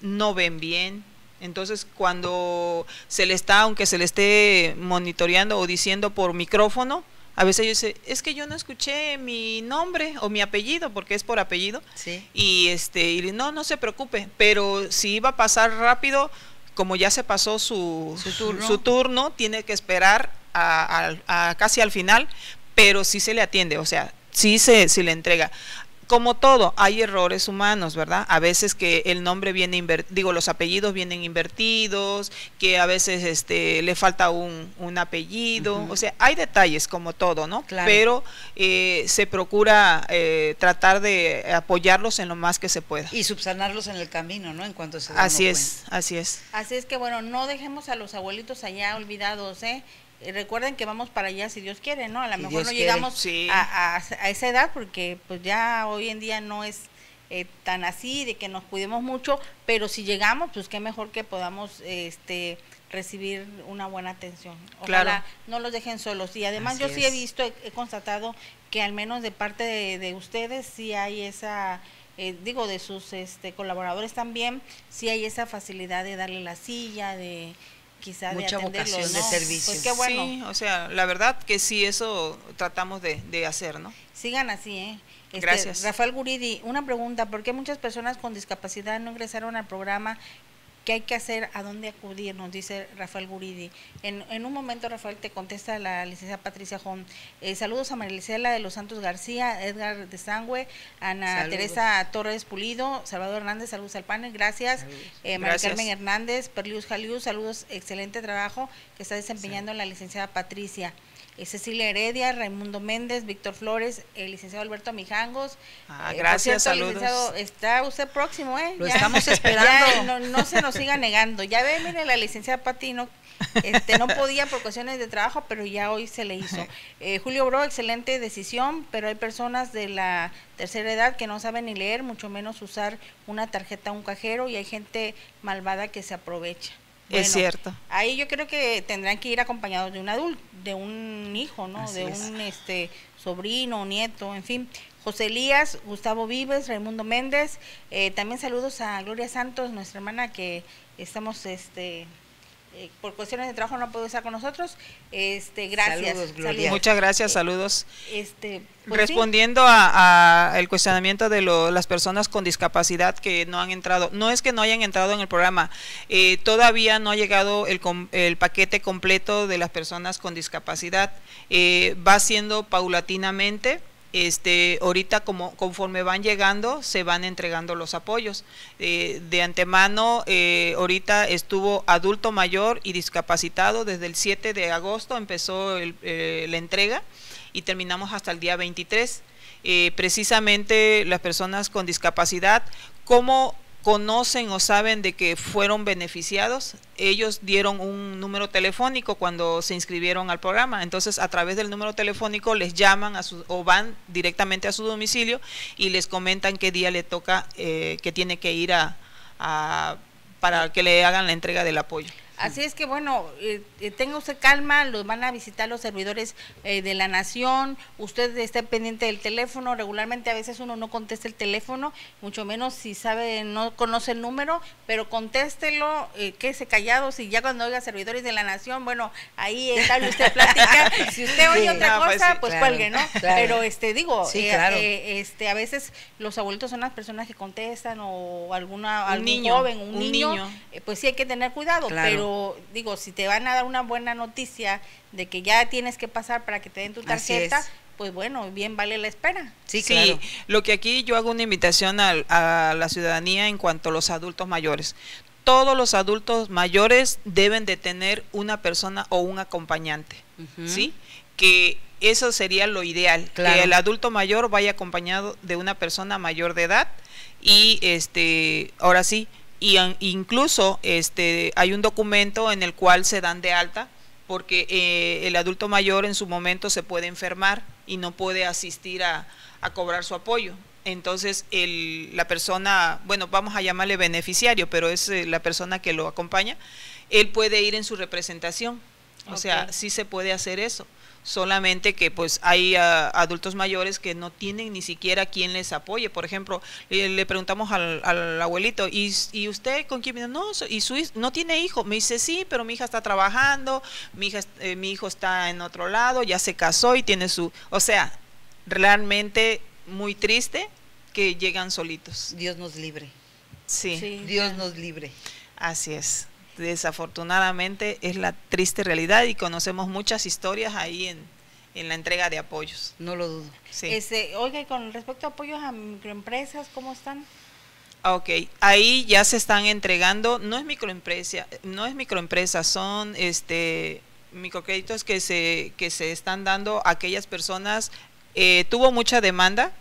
no ven bien. Entonces, cuando se le está, aunque se le esté monitoreando o diciendo por micrófono, a veces ellos dicen, es que yo no escuché mi nombre o mi apellido, porque es por apellido, sí. y este y no, no se preocupe, pero si iba a pasar rápido, como ya se pasó su, su, turno. su turno, tiene que esperar a, a, a casi al final, pero sí se le atiende, o sea, sí se, se le entrega. Como todo, hay errores humanos, ¿verdad? A veces que el nombre viene invertido, digo, los apellidos vienen invertidos, que a veces este le falta un, un apellido, uh-huh. o sea, hay detalles como todo, ¿no? Claro. Pero eh, se procura eh, tratar de apoyarlos en lo más que se pueda. Y subsanarlos en el camino, ¿no? En cuanto se dan Así cuenta. es, así es. Así es que, bueno, no dejemos a los abuelitos allá olvidados, ¿eh? Recuerden que vamos para allá si Dios quiere, ¿no? A lo si mejor Dios no quiere. llegamos sí. a, a, a esa edad porque pues ya hoy en día no es eh, tan así de que nos cuidemos mucho, pero si llegamos, pues qué mejor que podamos este recibir una buena atención. Ojalá claro. no los dejen solos. Y además Así yo sí es. he visto, he, he constatado que al menos de parte de, de ustedes sí hay esa... Eh, digo, de sus este, colaboradores también, sí hay esa facilidad de darle la silla, de... quizá mucha de atenderlos, vocación ¿no? de servicio. Pues qué bueno. Sí, o sea, la verdad que sí, eso tratamos de, de hacer, ¿no? Sigan así, ¿eh? Este, Gracias. Rafael Guridi, una pregunta, ¿por qué muchas personas con discapacidad no ingresaron al programa? ¿Qué hay que hacer? ¿A dónde acudir? Nos dice Rafael Guridi. En, en un momento, Rafael, te contesta la licenciada Patricia Jón. Eh, saludos a Marisela de los Santos García, Edgar de Sangüe, Ana Saludos. Teresa Torres Pulido, Salvador Hernández, saludos al panel, gracias. Eh, María Gracias. Carmen Hernández, Perlius Jalius, saludos, excelente trabajo que está desempeñando sí. la licenciada Patricia. Eh, Cecilia Heredia, Raimundo Méndez, Víctor Flores, el licenciado Alberto Mijangos. Ah, eh, gracias, cierto, saludos. Licenciado, está usted próximo, ¿eh? Lo Ya, estamos esperando. Ya, no, no se nos siga negando. Ya ve, mire, la licenciada Pati no, este, no podía por cuestiones de trabajo, pero ya hoy se le hizo. Eh, Julio Bro, excelente decisión, pero hay personas de la tercera edad que no saben ni leer, mucho menos usar una tarjeta a un cajero, y hay gente malvada que se aprovecha. Bueno, es cierto. Ahí yo creo que tendrán que ir acompañados de un adulto, de un hijo, ¿no? Así de es. un este sobrino, nieto, en fin. José Elías, Gustavo Vives, Raimundo Méndez, eh, también saludos a Gloria Santos, nuestra hermana que estamos este eh, por cuestiones de trabajo no puede estar con nosotros. Este, gracias. Saludos, Gloria. Muchas gracias, saludos. Este, pues Respondiendo sí. a, a el cuestionamiento de lo, las personas con discapacidad que no han entrado, no es que no hayan entrado en el programa, eh, todavía no ha llegado el, el paquete completo de las personas con discapacidad, eh, va siendo paulatinamente. Este, ahorita como conforme van llegando se van entregando los apoyos. Eh, de antemano, eh, ahorita estuvo adulto mayor y discapacitado desde el siete de agosto, empezó el, eh, la entrega y terminamos hasta el día veintitrés. Eh, precisamente las personas con discapacidad, ¿cómo conocen o saben de que fueron beneficiados? Ellos dieron un número telefónico cuando se inscribieron al programa, entonces a través del número telefónico les llaman a su, o van directamente a su domicilio y les comentan qué día le toca, eh, que tiene que ir a, a para que le hagan la entrega del apoyo. Así es que bueno, eh, eh, tenga usted calma, los van a visitar los servidores eh, de la Nación, usted esté pendiente del teléfono, regularmente a veces uno no contesta el teléfono, mucho menos si sabe, no conoce el número, pero contéstelo, eh, quédese callado, si ya cuando oiga servidores de la Nación, bueno, ahí está usted plática, si usted oye Sí, otra no, pues cosa, sí, pues claro, cuelgue, ¿no? claro. Pero este digo, Sí, eh, claro. eh, este a veces los abuelitos son las personas que contestan o alguna Un algún niño, joven, un, un niño, niño. eh, pues sí hay que tener cuidado, Claro. pero digo, si te van a dar una buena noticia de que ya tienes que pasar para que te den tu Así tarjeta, es. pues bueno, bien vale la espera. Sí, Sí, claro. lo que aquí yo hago una invitación a, a la ciudadanía en cuanto a los adultos mayores. Todos los adultos mayores deben de tener una persona o un acompañante, Ujú. ¿sí? Que eso sería lo ideal, Claro. que el adulto mayor vaya acompañado de una persona mayor de edad y este, ahora sí, y an- incluso este hay un documento en el cual se dan de alta porque eh, el adulto mayor en su momento se puede enfermar y no puede asistir a, a cobrar su apoyo. Entonces el, la persona, bueno, vamos a llamarle beneficiario, pero es eh, la persona que lo acompaña, él puede ir en su representación, o Ok. sea, sí se puede hacer eso. solamente que pues hay uh, adultos mayores que no tienen ni siquiera quien les apoye. Por ejemplo, le, le preguntamos al, al abuelito, ¿y, ¿y usted con quién vive? No, y su no tiene hijo. Me dice, sí, pero mi hija está trabajando, mi hija, eh, mi hijo está en otro lado, ya se casó y tiene su, o sea, realmente muy triste que llegan solitos. Dios nos libre. Sí, sí. Dios nos libre. Así es. Desafortunadamente es la triste realidad y conocemos muchas historias ahí en, en la entrega de apoyos. No lo dudo. Sí. Este, oiga, con respecto a apoyos a microempresas, ¿cómo están? Ok, ahí ya se están entregando, no es microempresa, no es microempresa, son este microcréditos que se, que se están dando a aquellas personas. Eh, tuvo mucha demanda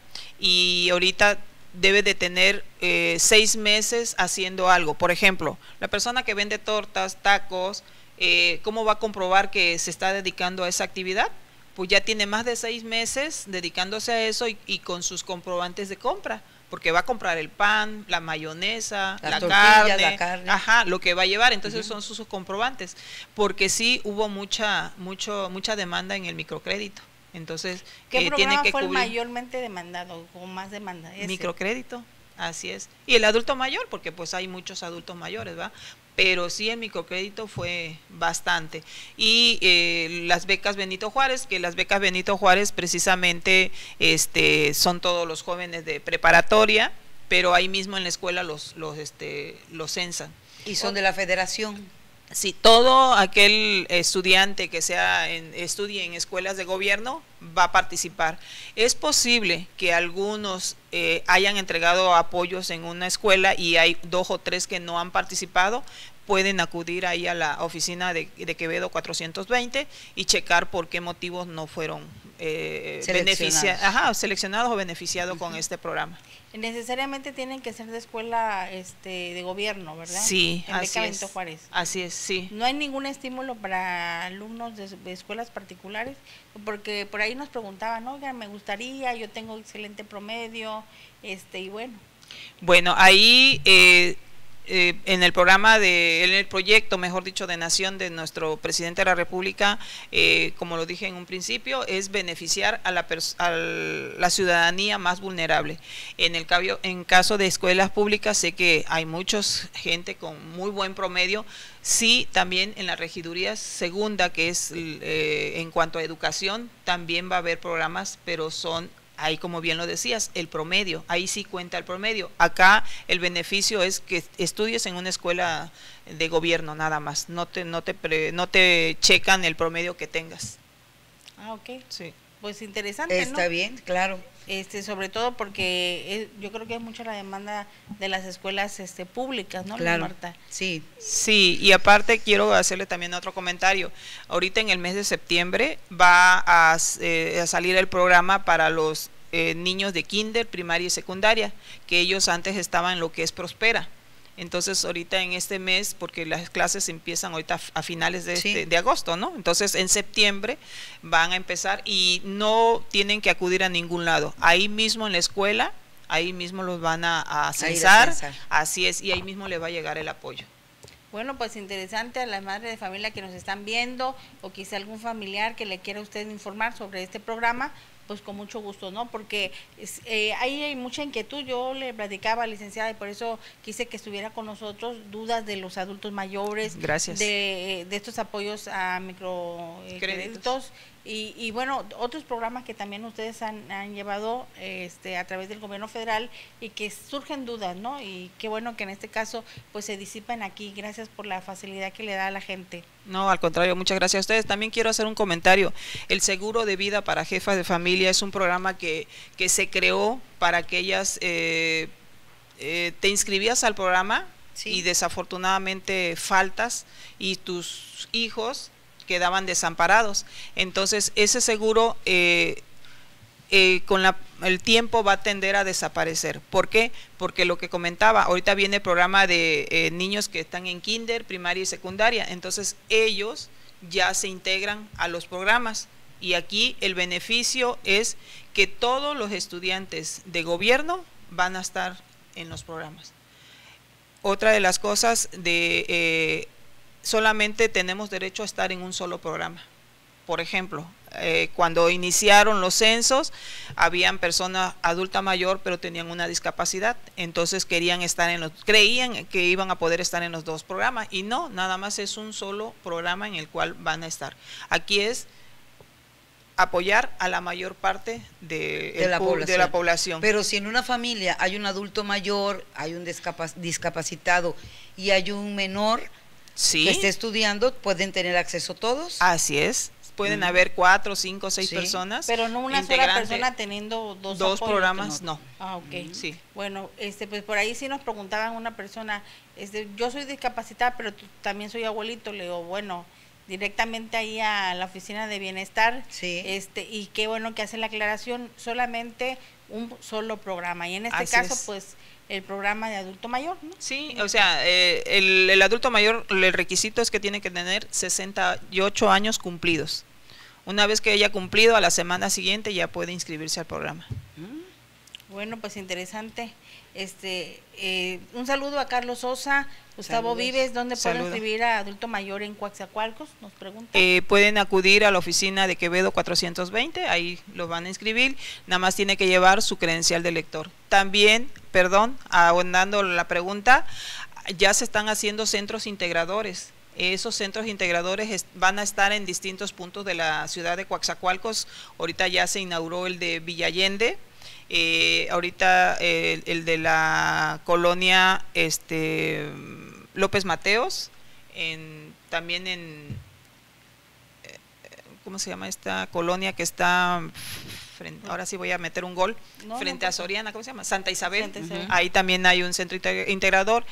y ahorita debe de tener eh, seis meses haciendo algo. Por ejemplo, la persona que vende tortas, tacos, eh, ¿cómo va a comprobar que se está dedicando a esa actividad? Pues ya tiene más de seis meses dedicándose a eso y, y con sus comprobantes de compra, porque va a comprar el pan, la mayonesa, la, la, tortilla, carne, la carne, ajá, lo que va a llevar. Entonces uh-huh. son sus, sus comprobantes, porque sí hubo mucha, mucho, mucha demanda en el microcrédito. Entonces, ¿qué eh, programa tiene que fue cubrir el mayormente demandado o más demanda? ¿Ese? Microcrédito, así es. Y el adulto mayor, porque pues hay muchos adultos mayores, ¿va? Pero sí el microcrédito fue bastante. Y eh, las becas Benito Juárez, que las becas Benito Juárez precisamente este, son todos los jóvenes de preparatoria, pero ahí mismo en la escuela los, los, este, los censan. ¿Y son de la federación? Sí, todo aquel estudiante que sea en, estudie en escuelas de gobierno va a participar. Es posible que algunos eh, hayan entregado apoyos en una escuela y hay dos o tres que no han participado, pueden acudir ahí a la oficina de, de Quevedo cuatrocientos veinte y checar por qué motivos no fueron eh, seleccionados. Ajá, seleccionados o beneficiados uh-huh. con este programa. Necesariamente tienen que ser de escuela este de gobierno, ¿verdad? Sí, en así Benito es. Juárez. Así es, sí. No hay ningún estímulo para alumnos de, de escuelas particulares, porque por ahí nos preguntaban, oigan, me gustaría, yo tengo excelente promedio, este y bueno. Bueno, ahí eh, eh, en el programa de, en el proyecto, mejor dicho, de nación de nuestro presidente de la República, eh, como lo dije en un principio, es beneficiar a la, a la ciudadanía más vulnerable. En el cabio, en caso de escuelas públicas, sé que hay mucha gente con muy buen promedio. Sí, también en la regiduría segunda, que es eh, en cuanto a educación, también va a haber programas, pero son ahí, como bien lo decías, el promedio, ahí sí cuenta el promedio. Acá el beneficio es que estudies en una escuela de gobierno nada más, no te no te pre, no te checan el promedio que tengas. Ah, ok. Sí. Pues interesante, Está ¿no? bien, claro. Este, sobre todo porque es, yo creo que es mucha la demanda de las escuelas este, públicas, ¿no, claro, Marta? Sí. Sí, y aparte quiero hacerle también otro comentario. Ahorita en el mes de septiembre va a, eh, a salir el programa para los eh, niños de kinder, primaria y secundaria, que ellos antes estaban en lo que es Prospera. Entonces ahorita en este mes, porque las clases empiezan ahorita a finales de, sí. este, de agosto, ¿no? Entonces en septiembre van a empezar y no tienen que acudir a ningún lado. Ahí mismo en la escuela, ahí mismo los van a, a censar, a censar, así es, y ahí mismo le va a llegar el apoyo. Bueno, pues interesante a las madres de familia que nos están viendo o quizá algún familiar que le quiera a usted informar sobre este programa, pues con mucho gusto, ¿no? Porque eh, ahí hay mucha inquietud. Yo le platicaba a la licenciada y por eso quise que estuviera con nosotros, dudas de los adultos mayores, gracias, de, de estos apoyos a microcréditos. Eh, Y, y bueno, otros programas que también ustedes han, han llevado este, a través del gobierno federal y que surgen dudas, ¿no? Y qué bueno que en este caso pues se disipan aquí. Gracias por la facilidad que le da a la gente. No, al contrario, muchas gracias a ustedes. También quiero hacer un comentario. El seguro de vida para jefas de familia es un programa que, que se creó para que ellas eh, eh, te inscribías al programa sí. y desafortunadamente faltas y tus hijos quedaban desamparados. Entonces ese seguro eh, eh, con la, el tiempo va a tender a desaparecer. ¿Por qué? Porque lo que comentaba, ahorita viene el programa de eh, niños que están en kinder, primaria y secundaria, entonces ellos ya se integran a los programas y aquí el beneficio es que todos los estudiantes de gobierno van a estar en los programas. Otra de las cosas de eh, solamente tenemos derecho a estar en un solo programa. Por ejemplo, eh, cuando iniciaron los censos, habían personas adulta mayor, pero tenían una discapacidad, entonces querían estar en los, creían que iban a poder estar en los dos programas, y no, nada más es un solo programa en el cual van a estar. Aquí es apoyar a la mayor parte de, de, el, la de la población. Pero si en una familia hay un adulto mayor, hay un discapac discapacitado y hay un menor sí. que esté estudiando, ¿pueden tener acceso todos? Así es. Pueden mm. haber cuatro, cinco, seis sí. personas. Pero no una sola persona teniendo dos, dos programas, no. Ah, ok. Mm. Sí. Bueno, este, pues por ahí sí nos preguntaban una persona, este, yo soy discapacitada, pero también soy abuelito. Le digo, bueno, directamente ahí a la oficina de bienestar, sí. este, y qué bueno que hace la aclaración, solamente un solo programa, y en este Así caso es. pues el programa de adulto mayor, ¿no? Sí, o sea, eh, el, el adulto mayor, el requisito es que tiene que tener sesenta y ocho años cumplidos. Una vez que haya cumplido, a la semana siguiente ya puede inscribirse al programa. Bueno, pues interesante. Este, eh, un saludo a Carlos Sosa, Gustavo Saludos. Vives, ¿dónde pueden Saludo. inscribir a adulto mayor en Coatzacoalcos? Nos preguntan. Eh, pueden acudir a la oficina de Quevedo cuatrocientos veinte, ahí lo van a inscribir, nada más tiene que llevar su credencial de lector. También, perdón, ahondando la pregunta, ya se están haciendo centros integradores. Esos centros integradores van a estar en distintos puntos de la ciudad de Coatzacoalcos. Ahorita ya se inauguró el de Villa Allende. Eh, ahorita eh, el de la colonia este López Mateos, en, también en, eh, ¿cómo se llama esta colonia que está, frente, ahora sí voy a meter un gol, no, frente no, a Soriana, ¿cómo se llama? Santa Isabel, Santa Isabel. Uh-huh. Ahí también hay un centro integrador,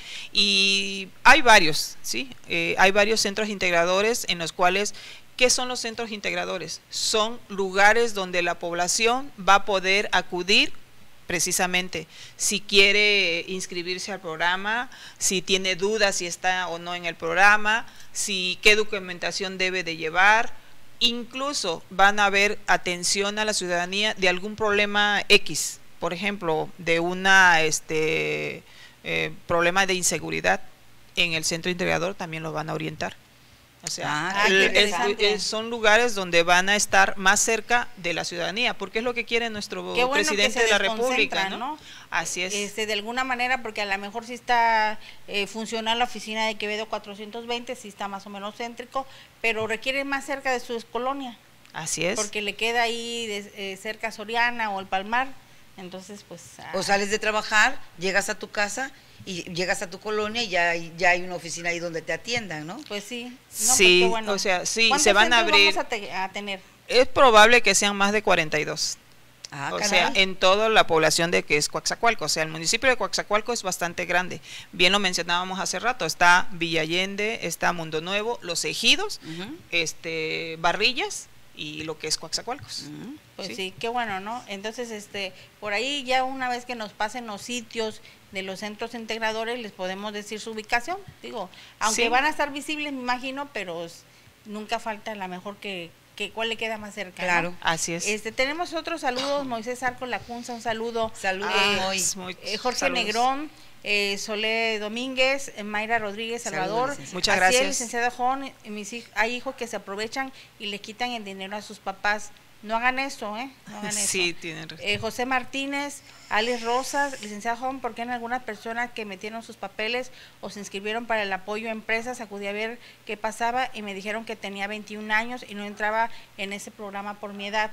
y hay varios, ¿sí? Eh, hay varios centros integradores en los cuales... ¿Qué son los centros integradores? Son lugares donde la población va a poder acudir precisamente si quiere inscribirse al programa, si tiene dudas si está o no en el programa, si qué documentación debe de llevar. Incluso van a haber atención a la ciudadanía de algún problema X, por ejemplo, de una este eh, problema de inseguridad. En el centro integrador también lo van a orientar. O sea, ah, el, el, el, son lugares donde van a estar más cerca de la ciudadanía, porque es lo que quiere nuestro bueno presidente de la República, ¿no? ¿no? Así es. Este, de alguna manera, porque a lo mejor sí está eh, funcional la oficina de Quevedo cuatrocientos veinte, sí está más o menos céntrico, pero requiere más cerca de su colonia. Así es. Porque le queda ahí de, eh, cerca Soriana o el Palmar, entonces pues... Ah. O sales de trabajar, llegas a tu casa... y llegas a tu colonia y ya, ya hay una oficina ahí donde te atiendan, ¿no? Pues sí. No, sí, pues bueno. O sea, sí, se van a abrir. Vamos a, te, a tener? Es probable que sean más de cuarenta y dos. Ah, o caray. sea, en toda la población de que es Coatzacoalcos. O sea, el municipio de Coatzacoalcos es bastante grande. Bien lo mencionábamos hace rato, está Villa Allende, está Mundo Nuevo, Los Ejidos, uh-huh. este Barrillas y lo que es Coatzacoalcos. Uh-huh. Pues sí. sí, qué bueno, ¿no? Entonces, este, por ahí ya una vez que nos pasen los sitios de los centros integradores, les podemos decir su ubicación, digo, aunque sí. van a estar visibles, me imagino, pero nunca falta la mejor que, que cuál le queda más cerca. Claro, ¿no? así es. Este, tenemos otros saludos, Moisés Arco Lacunza, un saludo. Saludos, eh, Moy. Eh, Jorge saludos. Negrón, eh, Solé Domínguez, eh, Mayra Rodríguez, Salvador. Saludos, muchas gracias. Así, licenciado Juan, mis hijos, hay hijos que se aprovechan y le quitan el dinero a sus papás. No hagan eso, ¿eh? No hagan sí, eso. tienen razón. Eh, José Martínez, Alex Rosas, licenciado Juan, ¿por qué en algunas personas que metieron sus papeles o se inscribieron para el apoyo a empresas, acudí a ver qué pasaba y me dijeron que tenía veintiún años y no entraba en ese programa por mi edad?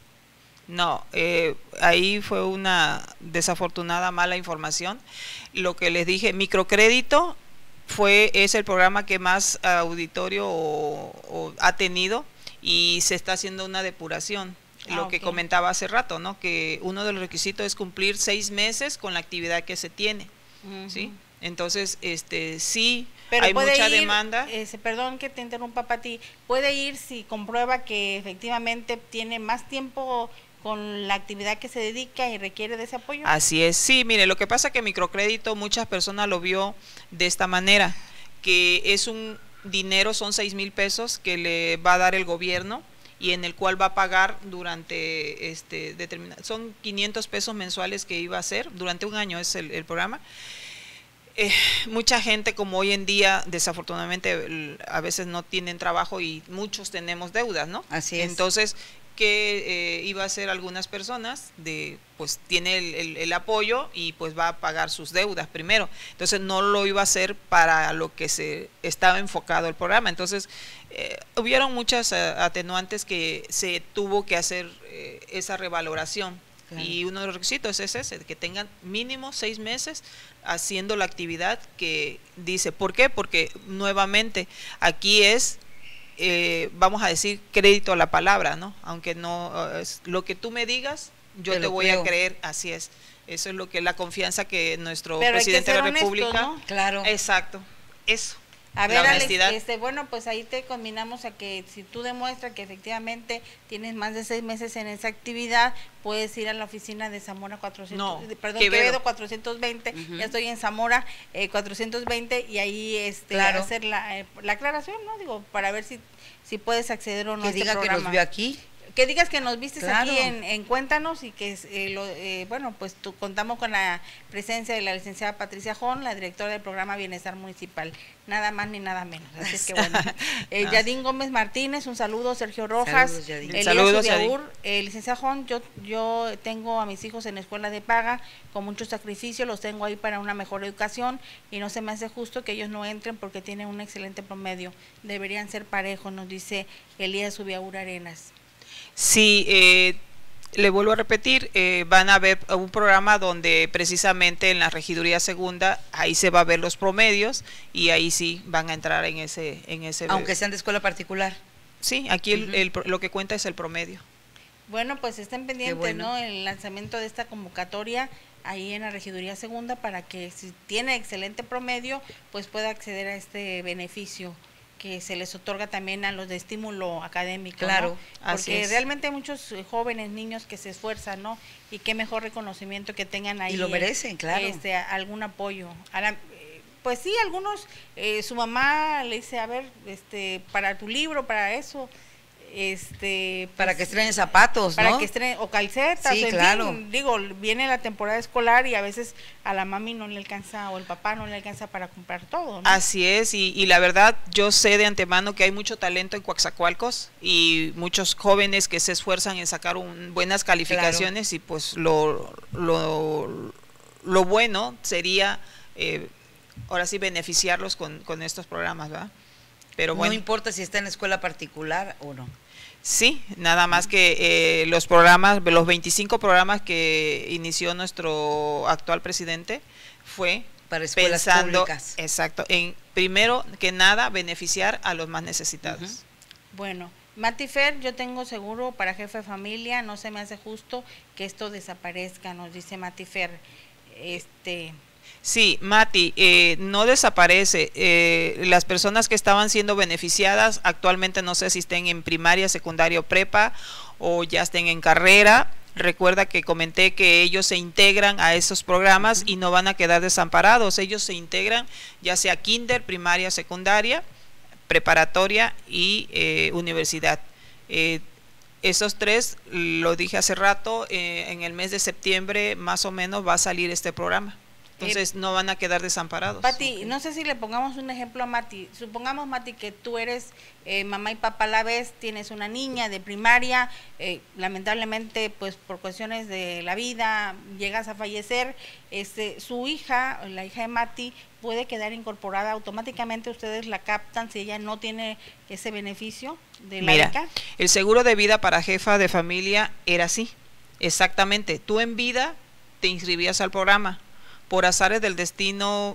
No, eh, ahí fue una desafortunada mala información. Lo que les dije, microcrédito fue es el programa que más auditorio o, o ha tenido, y se está haciendo una depuración, ah, lo que okay. comentaba hace rato, ¿no? Que uno de los requisitos es cumplir seis meses con la actividad que se tiene, uh-huh. ¿sí? Entonces, este, sí, pero hay puede mucha ir, demanda. Eh, perdón que te interrumpa, Pati, puede ir si comprueba que efectivamente tiene más tiempo con la actividad que se dedica y requiere de ese apoyo. Así es, sí, mire, lo que pasa es que microcrédito muchas personas lo vio de esta manera, que es un dinero, son seis mil pesos que le va a dar el gobierno y en el cual va a pagar durante este determinado, son quinientos pesos mensuales que iba a hacer durante un año, es el, el programa. Eh, mucha gente, como hoy en día, desafortunadamente, a veces no tienen trabajo y muchos tenemos deudas, ¿no? Así es. Entonces, ¿qué eh, iba a hacer algunas personas? De, pues tiene el, el, el apoyo y pues va a pagar sus deudas primero. Entonces, no lo iba a hacer para lo que se estaba enfocado el programa. Entonces, eh, hubieron muchas atenuantes que se tuvo que hacer eh, esa revaloración. Claro. Y uno de los requisitos es ese, que tengan mínimo seis meses haciendo la actividad que dice. ¿Por qué? Porque nuevamente aquí es, eh, vamos a decir, crédito a la palabra, ¿no? Aunque no, es lo que tú me digas, yo te, te voy creo. a creer, así es. Eso es lo que la confianza que nuestro Pero presidente hay que de ser la República. honestos, ¿no? Claro. Exacto, eso. A ver, Alex, este, bueno, pues ahí te combinamos a que si tú demuestras que efectivamente tienes más de seis meses en esa actividad, puedes ir a la oficina de Zamora cuatrocientos, no, perdón, Quevedo, Quevedo cuatrocientos veinte, uh-huh. Ya estoy en Zamora eh, cuatrocientos veinte y ahí este, claro. hacer la, eh, la aclaración, ¿no? Digo, para ver si, si puedes acceder o no que a este diga programa. Que nos vio aquí. Que digas que nos vistes claro. aquí en, en Cuéntanos y que, eh, lo, eh, bueno, pues tu, contamos con la presencia de la licenciada Patricia Jón, la directora del programa Bienestar Municipal, nada más ni nada menos. Así es que bueno. Eh, no. Yadín Gómez Martínez, un saludo, Sergio Rojas, saludos, Yadín. Elías Saludos, Ubiaur, eh, licenciada Jón, yo, yo tengo a mis hijos en escuela de paga, con mucho sacrificio, los tengo ahí para una mejor educación y no se me hace justo que ellos no entren porque tienen un excelente promedio, deberían ser parejos, nos dice Elías Ubiaur Arenas. Sí, eh, le vuelvo a repetir, eh, van a ver un programa donde precisamente en la regiduría segunda, ahí se va a ver los promedios y ahí sí van a entrar en ese... en ese Aunque sean de escuela particular. Sí, aquí uh-huh. el, el, lo que cuenta es el promedio. Bueno, pues estén pendientes, bueno. ¿no? El lanzamiento de esta convocatoria ahí en la regiduría segunda para que si tiene excelente promedio, pues pueda acceder a este beneficio que se les otorga también a los de estímulo académico, claro, ¿no? Porque realmente hay muchos jóvenes, niños que se esfuerzan, ¿no? Y qué mejor reconocimiento que tengan ahí. Y lo merecen, claro. Este, algún apoyo. Ahora, pues sí, algunos, eh, su mamá le dice, a ver, este, para tu libro, para eso, este pues, para que estrenen zapatos, para ¿no? que estrenen o calcetas, sí, en claro. fin, digo, viene la temporada escolar y a veces a la mami no le alcanza o el papá no le alcanza para comprar todo, ¿no? Así es, y, y la verdad yo sé de antemano que hay mucho talento en Coaxacualcos y muchos jóvenes que se esfuerzan en sacar un, buenas calificaciones, claro. Y pues lo, lo, lo bueno sería eh, ahora sí beneficiarlos con, con estos programas, ¿verdad? Pero bueno. No importa si está en escuela particular o no. Sí, nada más que eh, los programas, los veinticinco programas que inició nuestro actual presidente fue para escuelas pensando, públicas. Exacto, en primero que nada beneficiar a los más necesitados. Uh-huh. Bueno, Mati Fer, yo tengo seguro para jefe de familia, no se me hace justo que esto desaparezca, nos dice Mati Fer. Este... Sí, Mati, eh, no desaparece. Eh, las personas que estaban siendo beneficiadas actualmente no sé si estén en primaria, secundaria o prepa o ya estén en carrera. Recuerda que comenté que ellos se integran a esos programas y no van a quedar desamparados. Ellos se integran ya sea kinder, primaria, secundaria, preparatoria y eh, universidad. Eh, esos tres, lo dije hace rato, eh, en el mes de septiembre más o menos va a salir este programa. Entonces no van a quedar desamparados. Pati, okay. No sé si le pongamos un ejemplo a Mati. Supongamos, Mati, que tú eres eh, mamá y papá a la vez, tienes una niña de primaria, eh, lamentablemente, pues por cuestiones de la vida, llegas a fallecer, este, su hija, la hija de Mati, puede quedar incorporada automáticamente, ustedes la captan si ella no tiene ese beneficio de la Mira, beca. El seguro de vida para jefa de familia era así, exactamente. Tú en vida te inscribías al programa. Por azares del destino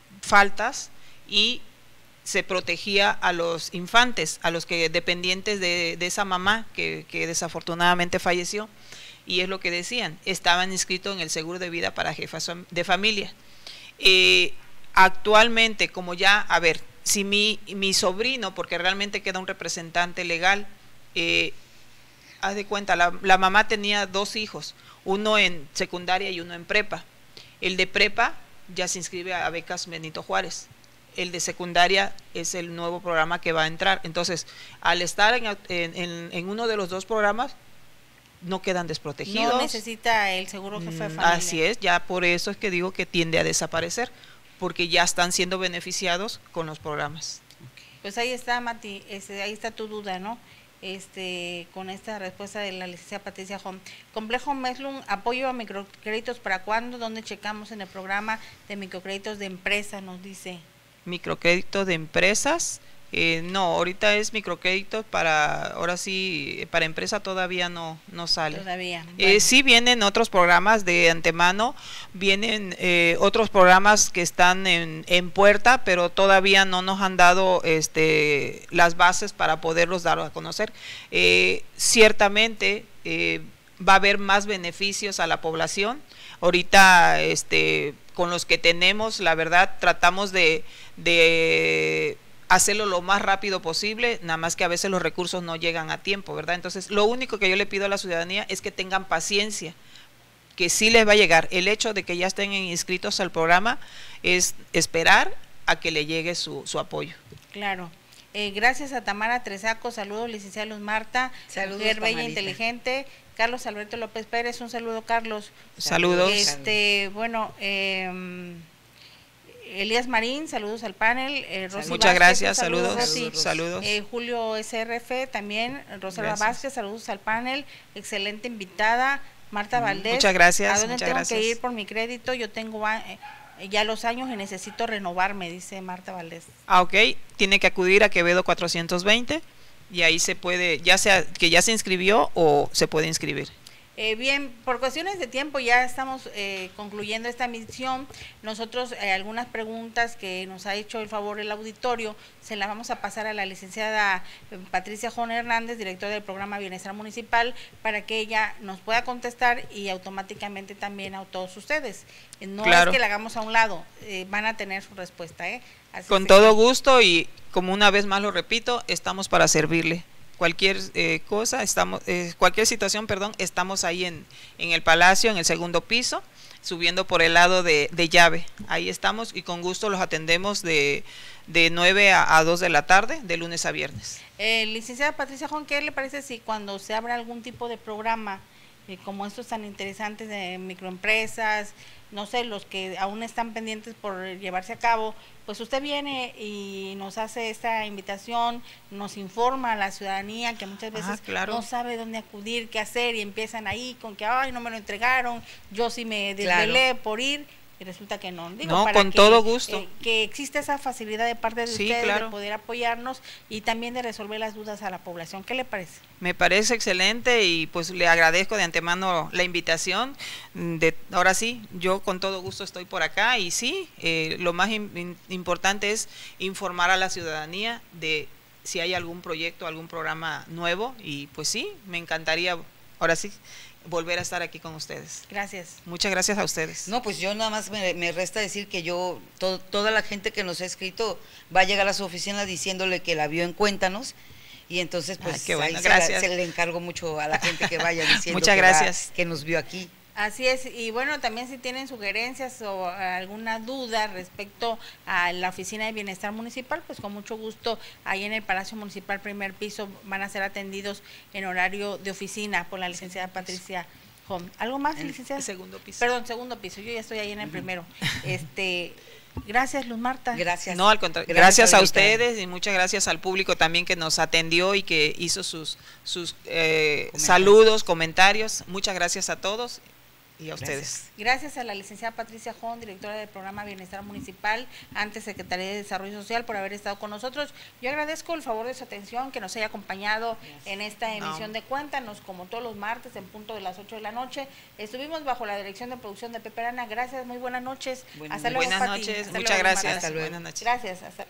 faltas y se protegía a los infantes, a los que dependientes de, de esa mamá que, que desafortunadamente falleció, y es lo que decían, estaban inscritos en el seguro de vida para jefas de familia. Eh, actualmente, como ya, a ver, si mi, mi sobrino, porque realmente queda un representante legal, eh, haz de cuenta, la, la mamá tenía dos hijos, uno en secundaria y uno en prepa. El de prepa ya se inscribe a becas Benito Juárez. El de secundaria es el nuevo programa que va a entrar. Entonces, al estar en, en, en uno de los dos programas, no quedan desprotegidos. No necesita el seguro jefe de familia. Así es, ya por eso es que digo que tiende a desaparecer. porque ya están siendo beneficiados con los programas. Pues ahí está, Mati, este, ahí está tu duda, ¿no? Este, con esta respuesta de la licenciada Patricia Hom. Complejo Meslum, apoyo a microcréditos, ¿para cuándo? ¿Dónde checamos en el programa de microcréditos de empresa? Nos dice. Microcrédito de empresas, eh, no, ahorita es microcrédito para, ahora sí, para empresa todavía no, no sale. Todavía. Bueno. Eh, sí vienen otros programas de antemano, vienen eh, otros programas que están en, en puerta, pero todavía no nos han dado este, las bases para poderlos dar a conocer. Eh, ciertamente eh, va a haber más beneficios a la población. Ahorita, este, con los que tenemos, la verdad, tratamos de, de hacerlo lo más rápido posible, nada más que a veces los recursos no llegan a tiempo, ¿verdad? Entonces, lo único que yo le pido a la ciudadanía es que tengan paciencia, que sí les va a llegar. El hecho de que ya estén inscritos al programa es esperar a que le llegue su, su apoyo. Claro. Eh, gracias a Tamara Tresaco, saludos, licenciada Luz Marta, saludos, mujer bella, Tamarita. Inteligente. Carlos Alberto López Pérez, un saludo, Carlos. Saludos. Este, bueno, eh, Elías Marín, saludos al panel. Eh, Rosy Muchas Vázquez, gracias, saludos. saludos. Rosy. Saludos. saludos. Eh, Julio S R F también, Rosalba Gracias. Vázquez, saludos al panel. Excelente invitada. Marta Valdés. Muchas gracias. ¿A dónde muchas tengo gracias. que ir por mi crédito? Yo tengo eh, ya los años y necesito renovarme, dice Marta Valdés. Ah, ok. Tiene que acudir a Quevedo cuatrocientos veinte y ahí se puede, ya sea que ya se inscribió o se puede inscribir. Eh, bien, por cuestiones de tiempo ya estamos eh, concluyendo esta misión. Nosotros eh, algunas preguntas que nos ha hecho el favor el auditorio se las vamos a pasar a la licenciada Patricia Hom Hernández, directora del programa Bienestar Municipal, para que ella nos pueda contestar y automáticamente también a todos ustedes. No Claro. es que la hagamos a un lado, eh, van a tener su respuesta. ¿eh? Así Con se- todo gusto y como una vez más lo repito, estamos para servirle. Cualquier eh, cosa, estamos, eh, cualquier situación, perdón, estamos ahí en, en el Palacio, en el segundo piso, subiendo por el lado de, de llave. Ahí estamos y con gusto los atendemos de, de nueve a, a dos de la tarde, de lunes a viernes. Eh, licenciada Patricia Hom, ¿qué le parece si cuando se abra algún tipo de programa, eh, como estos tan interesantes de microempresas, no sé, los que aún están pendientes por llevarse a cabo, pues usted viene y nos hace esta invitación, nos informa a la ciudadanía que muchas veces Ah, claro. no sabe dónde acudir, qué hacer y empiezan ahí con que, ay, no me lo entregaron, yo sí me Claro. desvelé por ir. Y resulta que no. Digo, No, para con que, todo gusto. eh, que existe esa facilidad de parte de Sí, ustedes claro. de poder apoyarnos y también de resolver las dudas a la población. ¿Qué le parece? Me parece excelente y pues le agradezco de antemano la invitación. De, ahora sí, yo con todo gusto estoy por acá y sí, eh, lo más in, in, importante es informar a la ciudadanía de si hay algún proyecto, algún programa nuevo y pues sí, me encantaría ahora sí volver a estar aquí con ustedes. Gracias. Muchas gracias a ustedes. No, pues yo nada más me, me resta decir que yo, to, toda la gente que nos ha escrito va a llegar a su oficina diciéndole que la vio en Cuéntanos y entonces pues Ay, qué bueno, ahí se, la, gracias. se le encargo mucho a la gente que vaya diciendo Muchas que, va- gracias. que nos vio aquí. Así es, y bueno, también si tienen sugerencias o alguna duda respecto a la Oficina de Bienestar Municipal, pues con mucho gusto ahí en el Palacio Municipal primer piso van a ser atendidos en horario de oficina por la licenciada Patricia Hom. ¿Algo más, En licenciada? el segundo piso. Perdón, segundo piso, yo ya estoy ahí en el primero. Este, gracias, Luz Marta. Gracias. No, al contrario, gracias, Gracias, a Olguita. ustedes y muchas gracias al público también que nos atendió y que hizo sus, sus eh, Comentarios. saludos, comentarios. Muchas gracias a todos y a ustedes. Gracias a la licenciada Patricia Hom, directora del programa Bienestar Municipal, antes Secretaría de Desarrollo Social, por haber estado con nosotros. Yo agradezco el favor de su atención, que nos haya acompañado en esta emisión No. de Cuéntanos, como todos los martes, en punto de las ocho de la noche. Estuvimos bajo la dirección de producción de Pepe Arana. Gracias, muy buenas noches. Buenas Hasta luego, Buenas Pati. noches, Hasta muchas luego, gracias. Marta. Hasta luego. Buenas noches. Gracias, hasta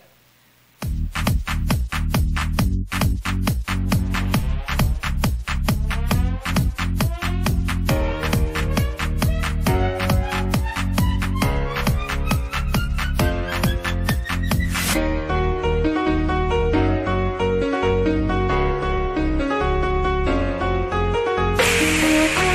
Thank you.